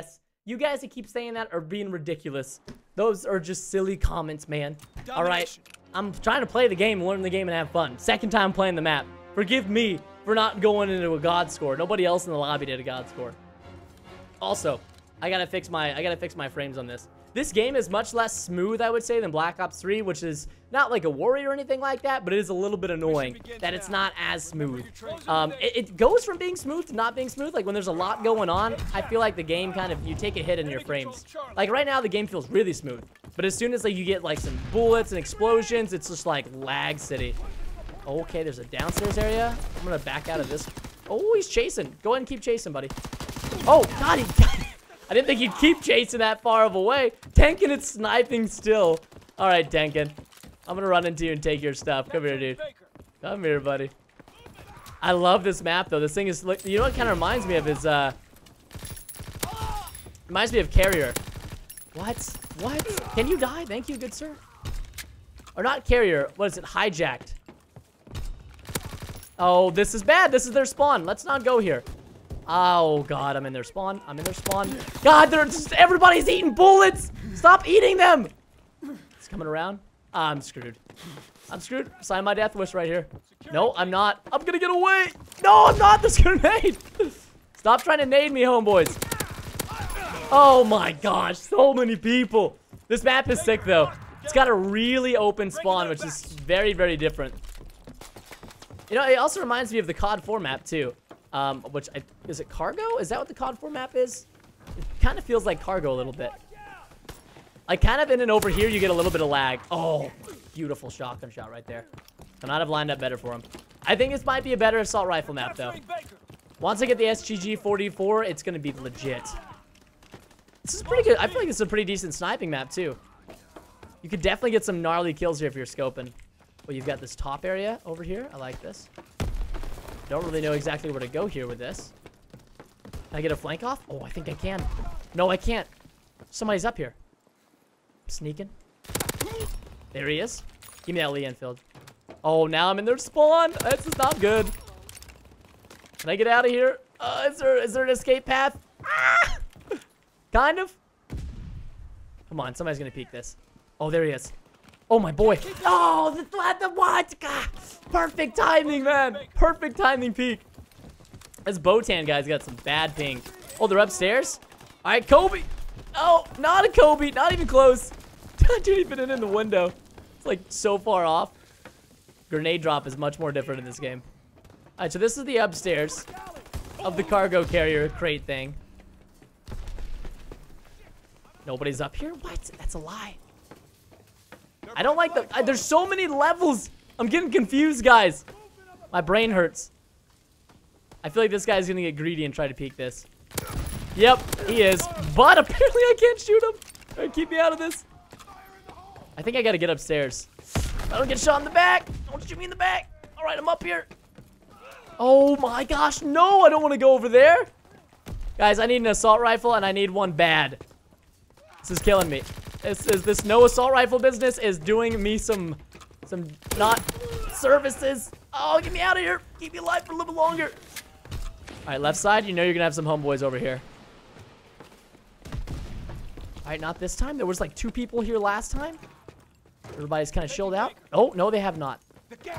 You guys that keep saying that are being ridiculous. Those are just silly comments, man. All right, I'm trying to play the game, learn the game, and have fun. Second time playing the map. Forgive me for not going into a god score. Nobody else in the lobby did a god score. Also, I gotta fix my I gotta fix my frames on this. This game is much less smooth, I would say, than Black Ops three, which is not like a worry or anything like that, but it is a little bit annoying that it's not as smooth. Um, it, it goes from being smooth to not being smooth. Like, when there's a lot going on, I feel like the game kind of, you take a hit in your frames. Like, right now, the game feels really smooth. But as soon as like you get, like, some bullets and explosions, it's just, like, lag city. Okay, there's a downstairs area. I'm gonna back out of this. Oh, he's chasing. Go ahead and keep chasing, buddy. Oh, God, he got it. I didn't think he'd keep chasing that far of away. Tenken is sniping still. All right, Tenken. I'm going to run into you and take your stuff. Come here, dude. Come here, buddy. I love this map, though. This thing is... You know what kind of reminds me of is... uh, Reminds me of Carrier. What? What? Can you die? Thank you, good sir. Or not Carrier. What is it? Hijacked. Oh, this is bad. This is their spawn. Let's not go here. Oh, God, I'm in their spawn. I'm in their spawn. God, they're just, everybody's eating bullets. Stop eating them. It's coming around. I'm screwed. I'm screwed. Sign my death wish right here. No, I'm not. I'm going to get away. No, I'm not. This grenade. Stop trying to nade me, homeboys. Oh, my gosh. So many people. This map is sick, though. It's got a really open spawn, which is very, very different. You know, it also reminds me of the C O D four map, too. Um, which, I, is it cargo? Is that what the C O D four map is? It kind of feels like cargo a little bit. Like, kind of in and over here, you get a little bit of lag. Oh, beautiful shotgun shot right there. Could not have lined up better for him. I think this might be a better assault rifle map, though. Once I get the S G G forty-four, it's going to be legit. This is pretty good. I feel like this is a pretty decent sniping map, too. You could definitely get some gnarly kills here if you're scoping. Well, you've got this top area over here. I like this. Don't really know exactly where to go here with this. Can I get a flank off? Oh, I think I can. No, I can't. Somebody's up here. Sneaking. There he is. Give me that Lee Enfield. Oh, now I'm in their spawn. This is not good. Can I get out of here? Uh, is there is there an escape path? Ah! Kind of. Come on, somebody's gonna peek this. Oh, there he is. Oh, my boy. Oh, the, the what? God. Perfect timing, man. Perfect timing peek. This Botan guy's got some bad ping. Oh, they're upstairs? All right, Kobe. Oh, not a Kobe. Not even close. Didn't even in the window. It's like so far off. Grenade drop is much more different in this game. All right, so this is the upstairs of the cargo carrier crate thing. Nobody's up here? What? That's a lie. I don't like the... I, there's so many levels. I'm getting confused, guys. My brain hurts. I feel like this guy's going to get greedy and try to peek this. Yep, he is. But apparently I can't shoot him. All right, keep me out of this. I think I got to get upstairs. I don't get shot in the back. Don't shoot me in the back. All right, I'm up here. Oh, my gosh. No, I don't want to go over there. Guys, I need an assault rifle, and I need one bad. This is killing me. This is this no assault rifle business is doing me some some not services. Oh, get me out of here. Keep me alive for a little bit longer. All right, left side. You know you're gonna have some homeboys over here. All right, not this time. There was like two people here last time. Everybody's kind of chilled out. Oh no, they have not.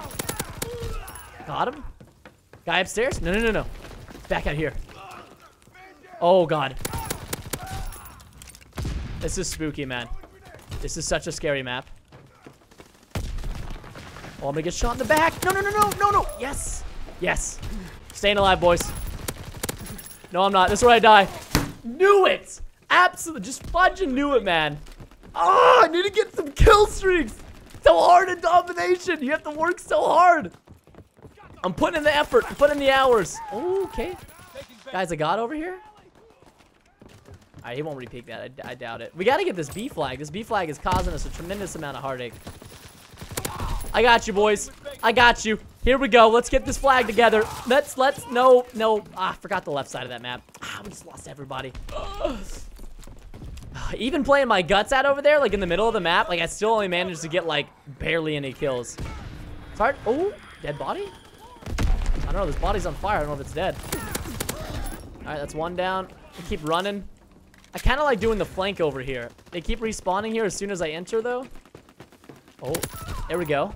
Got him. Guy upstairs. No, no, no, no. Back out here. Oh God. This is spooky, man. This is such a scary map. Oh, I'm gonna get shot in the back. No, no, no, no, no, no. Yes. Yes. Staying alive, boys. No, I'm not. This is where I die. Knew it. Absolutely. Just fudging knew it, man. Oh, I need to get some kill streaks. So hard in domination. You have to work so hard. I'm putting in the effort. I'm putting in the hours. Oh, okay. Guys, I got over here. All right, he won't repeat that. I, I doubt it. We got to get this B flag. This B flag is causing us a tremendous amount of heartache. I got you, boys. I got you. Here we go. Let's get this flag together. Let's, let's, no, no. Ah, I forgot the left side of that map. Ah, we just lost everybody. Even playing my guts out over there, like in the middle of the map, like I still only managed to get like barely any kills. It's hard. Oh, dead body? I don't know. This body's on fire. I don't know if it's dead. All right, that's one down. We keep running. I kind of like doing the flank over here. They keep respawning here as soon as I enter, though. Oh, there we go.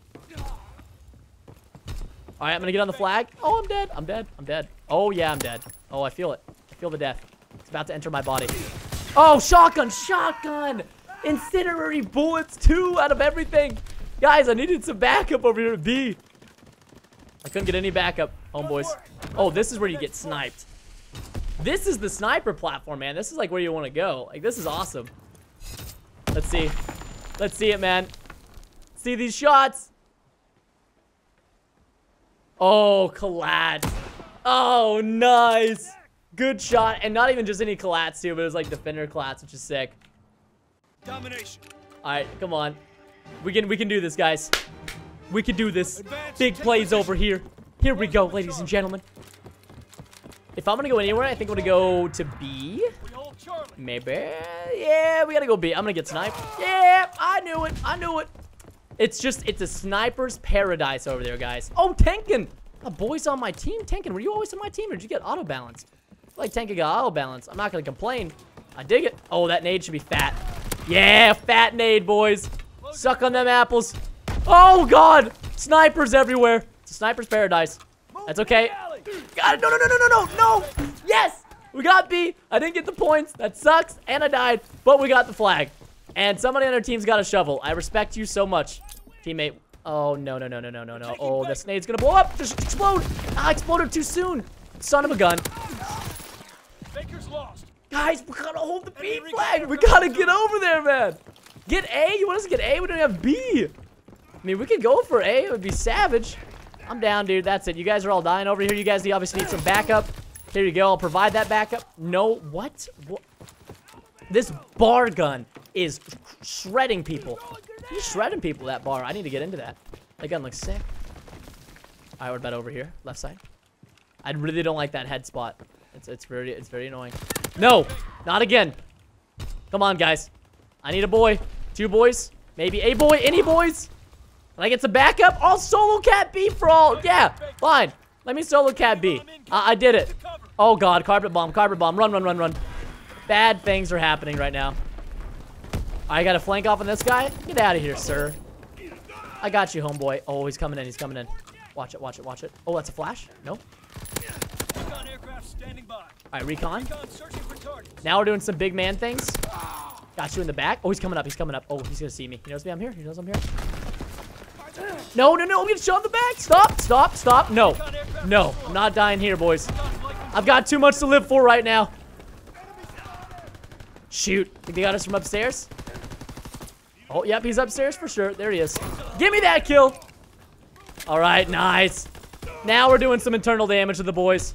All right, I'm gonna get on the flag. Oh, I'm dead. I'm dead. I'm dead. Oh, yeah, I'm dead. Oh, I feel it. I feel the death. It's about to enter my body. Oh, shotgun, shotgun. Incinerary bullets, two out of everything. Guys, I needed some backup over here at B. I couldn't get any backup, homeboys. Oh, this is where you get sniped. This is the sniper platform, man. This is like where you want to go. Like, this is awesome. Let's see. Let's see it, man. See these shots. Oh, collats. Oh, nice. Good shot. And not even just any collats, too, but it was like defender collats, which is sick. Domination. All right, come on. We can we can do this, guys. We can do this. Big plays over here. Here we go, ladies and gentlemen. If I'm gonna go anywhere, I think I'm gonna go to B. Maybe. Yeah, we gotta go B. I'm gonna get sniped. Yeah, I knew it. I knew it. It's just, it's a sniper's paradise over there, guys. Oh, Tenkin. A boy's on my team. Tenkin, were you always on my team, or did you get auto balance? I feel like Tenkin got auto balance. I'm not gonna complain. I dig it. Oh, that nade should be fat. Yeah, fat nade, boys. Suck on them apples. Oh, God. Snipers everywhere. It's a sniper's paradise. That's okay. Got it. No, no, no, no, no, no, no. Yes. We got B. I didn't get the points. That sucks. And I died. But we got the flag. And somebody on our team's got a shovel. I respect you so much, teammate. Oh, no, no, no, no, no, no, no. Oh, this nade's going to blow up. Just explode. Ah, I exploded too soon. Son of a gun. Baker's lost. Guys, we gotta hold the B flag. We gotta get over there, man. Get A? You want us to get A? We don't have B. I mean, we could go for A. It would be savage. I'm down, dude. That's it. You guys are all dying over here. You guys obviously need some backup. Here you go. I'll provide that backup. No. What? What? This bar gun is shredding people. He's shredding people, that bar. I need to get into that. That gun looks sick. All right, what about over here? Left side. I really don't like that head spot. It's, it's very, it's very annoying. No, not again. Come on, guys. I need a boy. Two boys. Maybe a boy. Any boys? Can I get some backup? Oh, solo cat B for all. Yeah, fine. Let me solo cat B. I, I did it. Oh, God. Carpet bomb. Carpet bomb. Run, run, run, run. Bad things are happening right now. I got to flank off on this guy. Get out of here, sir. I got you, homeboy. Oh, he's coming in. He's coming in. Watch it. Watch it. Watch it. Oh, that's a flash? Nope. All right, recon. Now we're doing some big man things. Got you in the back. Oh, he's coming up. He's coming up. Oh, he's going to see me. He knows me. I'm here. He knows I'm here. No, no, no. I'm getting shot in the back. Stop, stop, stop. No. No. I'm not dying here, boys. I've got too much to live for right now. Shoot. Think they got us from upstairs? Oh, yep. He's upstairs for sure. There he is. Give me that kill. All right. Nice. Now we're doing some internal damage to the boys.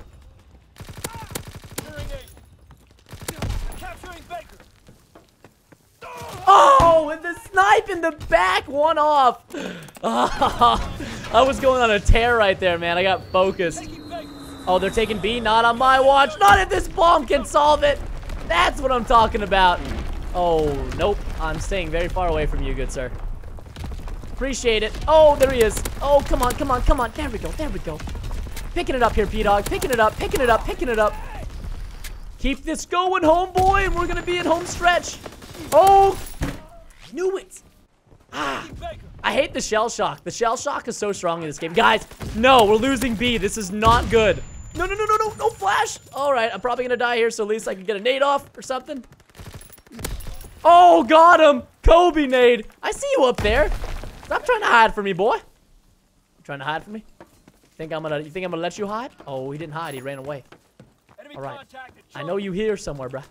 Oh, and the snipe in the back, one off. Oh, I was going on a tear right there, man. I got focused. Oh, they're taking B. Not on my watch. Not if this bomb can solve it. That's what I'm talking about. Oh, nope. I'm staying very far away from you, good sir. Appreciate it. Oh, there he is. Oh, come on, come on, come on. There we go, there we go. Picking it up here, P-Dog. Picking it up, picking it up, picking it up. Keep this going, homeboy, and we're going to be at home stretch. Oh, I knew it. Ah, I hate the shell shock. The shell shock is so strong in this game. Guys, no, we're losing B. This is not good. No, no, no, no, no, no flash. All right, I'm probably going to die here, so at least I can get a nade off or something. Oh, got him. Kobe nade. I see you up there. Stop trying to hide from me, boy. You trying to hide from me? Think I'm gonna, you think I'm going to let you hide? Oh, he didn't hide. He ran away. All right. I know you here somewhere, bruh.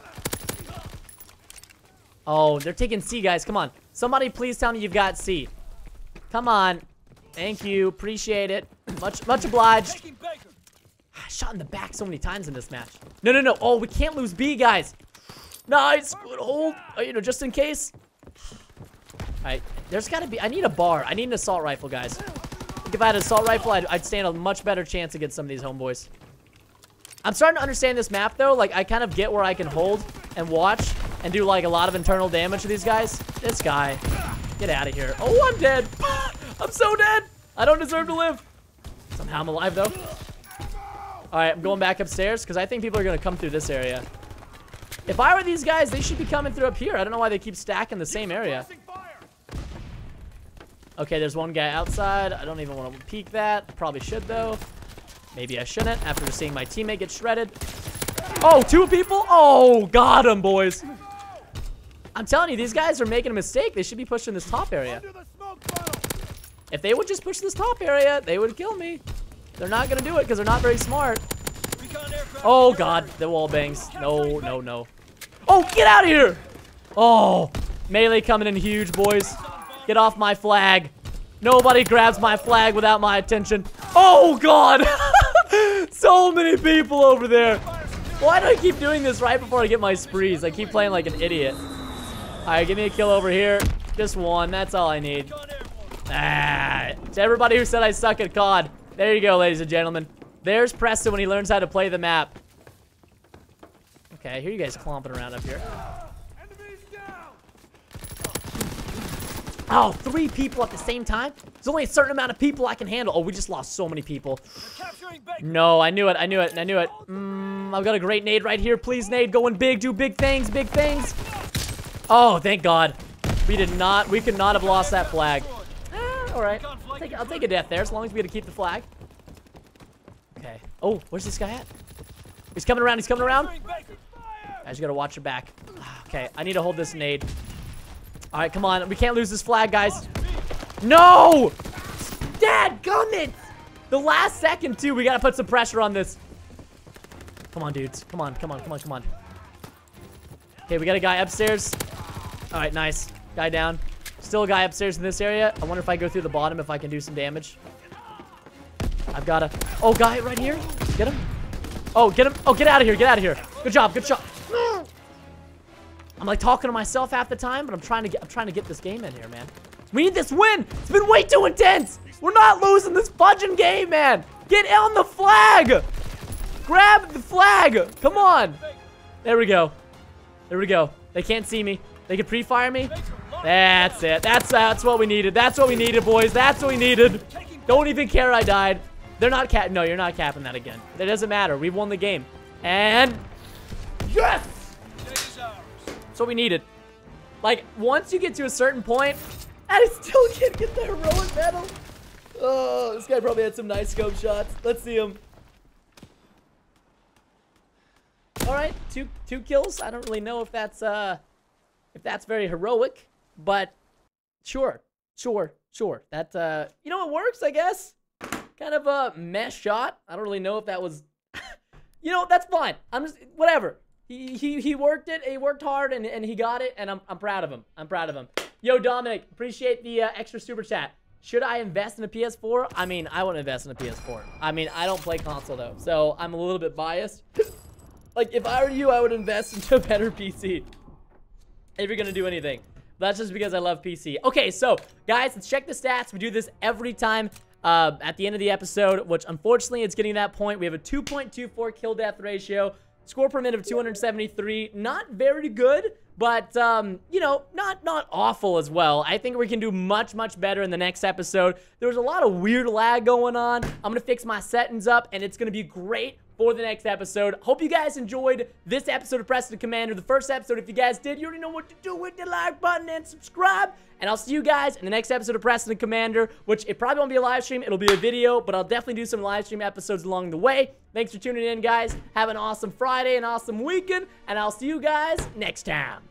Oh, they're taking C, guys. Come on. Somebody please tell me you've got C. Come on. Thank you. Appreciate it. Much much obliged. I shot in the back so many times in this match. No, no, no. Oh, we can't lose B, guys. Nice. Good hold. Oh, you know, just in case. All right. There's got to be... I need a bar. I need an assault rifle, guys. If I had an assault rifle, I'd, I'd stand a much better chance against some of these homeboys. I'm starting to understand this map, though. Like, I kind of get where I can hold and watch and do, like, a lot of internal damage to these guys. This guy. Get out of here. Oh, I'm dead. I'm so dead. I don't deserve to live. Somehow I'm alive, though. All right, I'm going back upstairs because I think people are going to come through this area. If I were these guys, they should be coming through up here. I don't know why they keep stacking the same area. Okay, there's one guy outside. I don't even want to peek that. Probably should, though. Maybe I shouldn't after just seeing my teammate get shredded. Oh, two people? Oh, got him, boys. I'm telling you, these guys are making a mistake. They should be pushing this top area. If they would just push this top area, they would kill me. They're not going to do it because they're not very smart. Oh, God. The wall bangs. No, no, no. Oh, get out of here. Oh, melee coming in huge, boys. Get off my flag. Nobody grabs my flag without my attention. Oh, God. So many people over there. Why do I keep doing this right before I get my sprees? I keep playing like an idiot. All right, give me a kill over here. Just one. That's all I need. Ah, to everybody who said I suck at C O D, there you go, ladies and gentlemen. There's Preston when he learns how to play the map. Okay, I hear you guys clomping around up here. Oh, three people at the same time? There's only a certain amount of people I can handle. Oh, we just lost so many people. No, I knew it. I knew it. I knew it. Mm, I've got a great nade right here. Please, nade. Going big. Do big things. Big things. Oh, thank God. We did not. We could not have lost that flag. Eh, all right. I'll take, I'll take a death there as long as we get to keep the flag. Okay. Oh, where's this guy at? He's coming around. He's coming around. I just got to watch your back. Okay. I need to hold this nade. All right, come on. We can't lose this flag, guys. No! Dadgummit! The last second, too. We got to put some pressure on this. Come on, dudes. Come on, come on, come on, come on. Okay, we got a guy upstairs. All right, nice. Guy down. Still a guy upstairs in this area. I wonder if I go through the bottom, if I can do some damage. I've got a... Oh, guy right here. Get him. Oh, get him. Oh, get out of here. Get out of here. Good job. Good shot. I'm like talking to myself half the time, but I'm trying to get I'm trying to get this game in here, man. We need this win. It's been way too intense. We're not losing this fudging game, man. Get on the flag. Grab the flag. Come on. There we go. There we go. They can't see me. They can pre-fire me. That's it. That's that's what we needed. That's what we needed, boys. That's what we needed. Don't even care I died. They're not cap. No, you're not capping that again. It doesn't matter. We won the game. And yes. That's what we needed. Like, once you get to a certain point, I still can't get the heroic medal. Oh, this guy probably had some nice scope shots. Let's see him. All right, two two kills. I don't really know if that's uh if that's very heroic, but sure, sure, sure. That uh, you know, it works, I guess. Kind of a mess shot. I don't really know if that was, you know, that's fine. I'm just whatever. He, he, he worked it, he worked hard, and, and he got it, and I'm, I'm proud of him. I'm proud of him. Yo, Dominic, appreciate the uh, extra super chat. Should I invest in a P S four? I mean, I wouldn't invest in a P S four. I mean, I don't play console, though, so I'm a little bit biased. Like, if I were you, I would invest into a better P C. If you're going to do anything. That's just because I love P C. Okay, so, guys, let's check the stats. We do this every time uh, at the end of the episode, which, unfortunately, it's getting to that point. We have a two point two four kill-death ratio. Score per minute of two hundred seventy-three. Not very good, but, um, you know, not not awful as well. I think we can do much, much better in the next episode. There was a lot of weird lag going on. I'm going to fix my settings up, and it's going to be great for the next episode. Hope you guys enjoyed this episode of Preston Commander, the first episode. If you guys did, you already know what to do with the like button and subscribe. And I'll see you guys in the next episode of Preston Commander, which it probably won't be a live stream. It'll be a video, but I'll definitely do some live stream episodes along the way. Thanks for tuning in, guys. Have an awesome Friday, an awesome weekend, and I'll see you guys next time.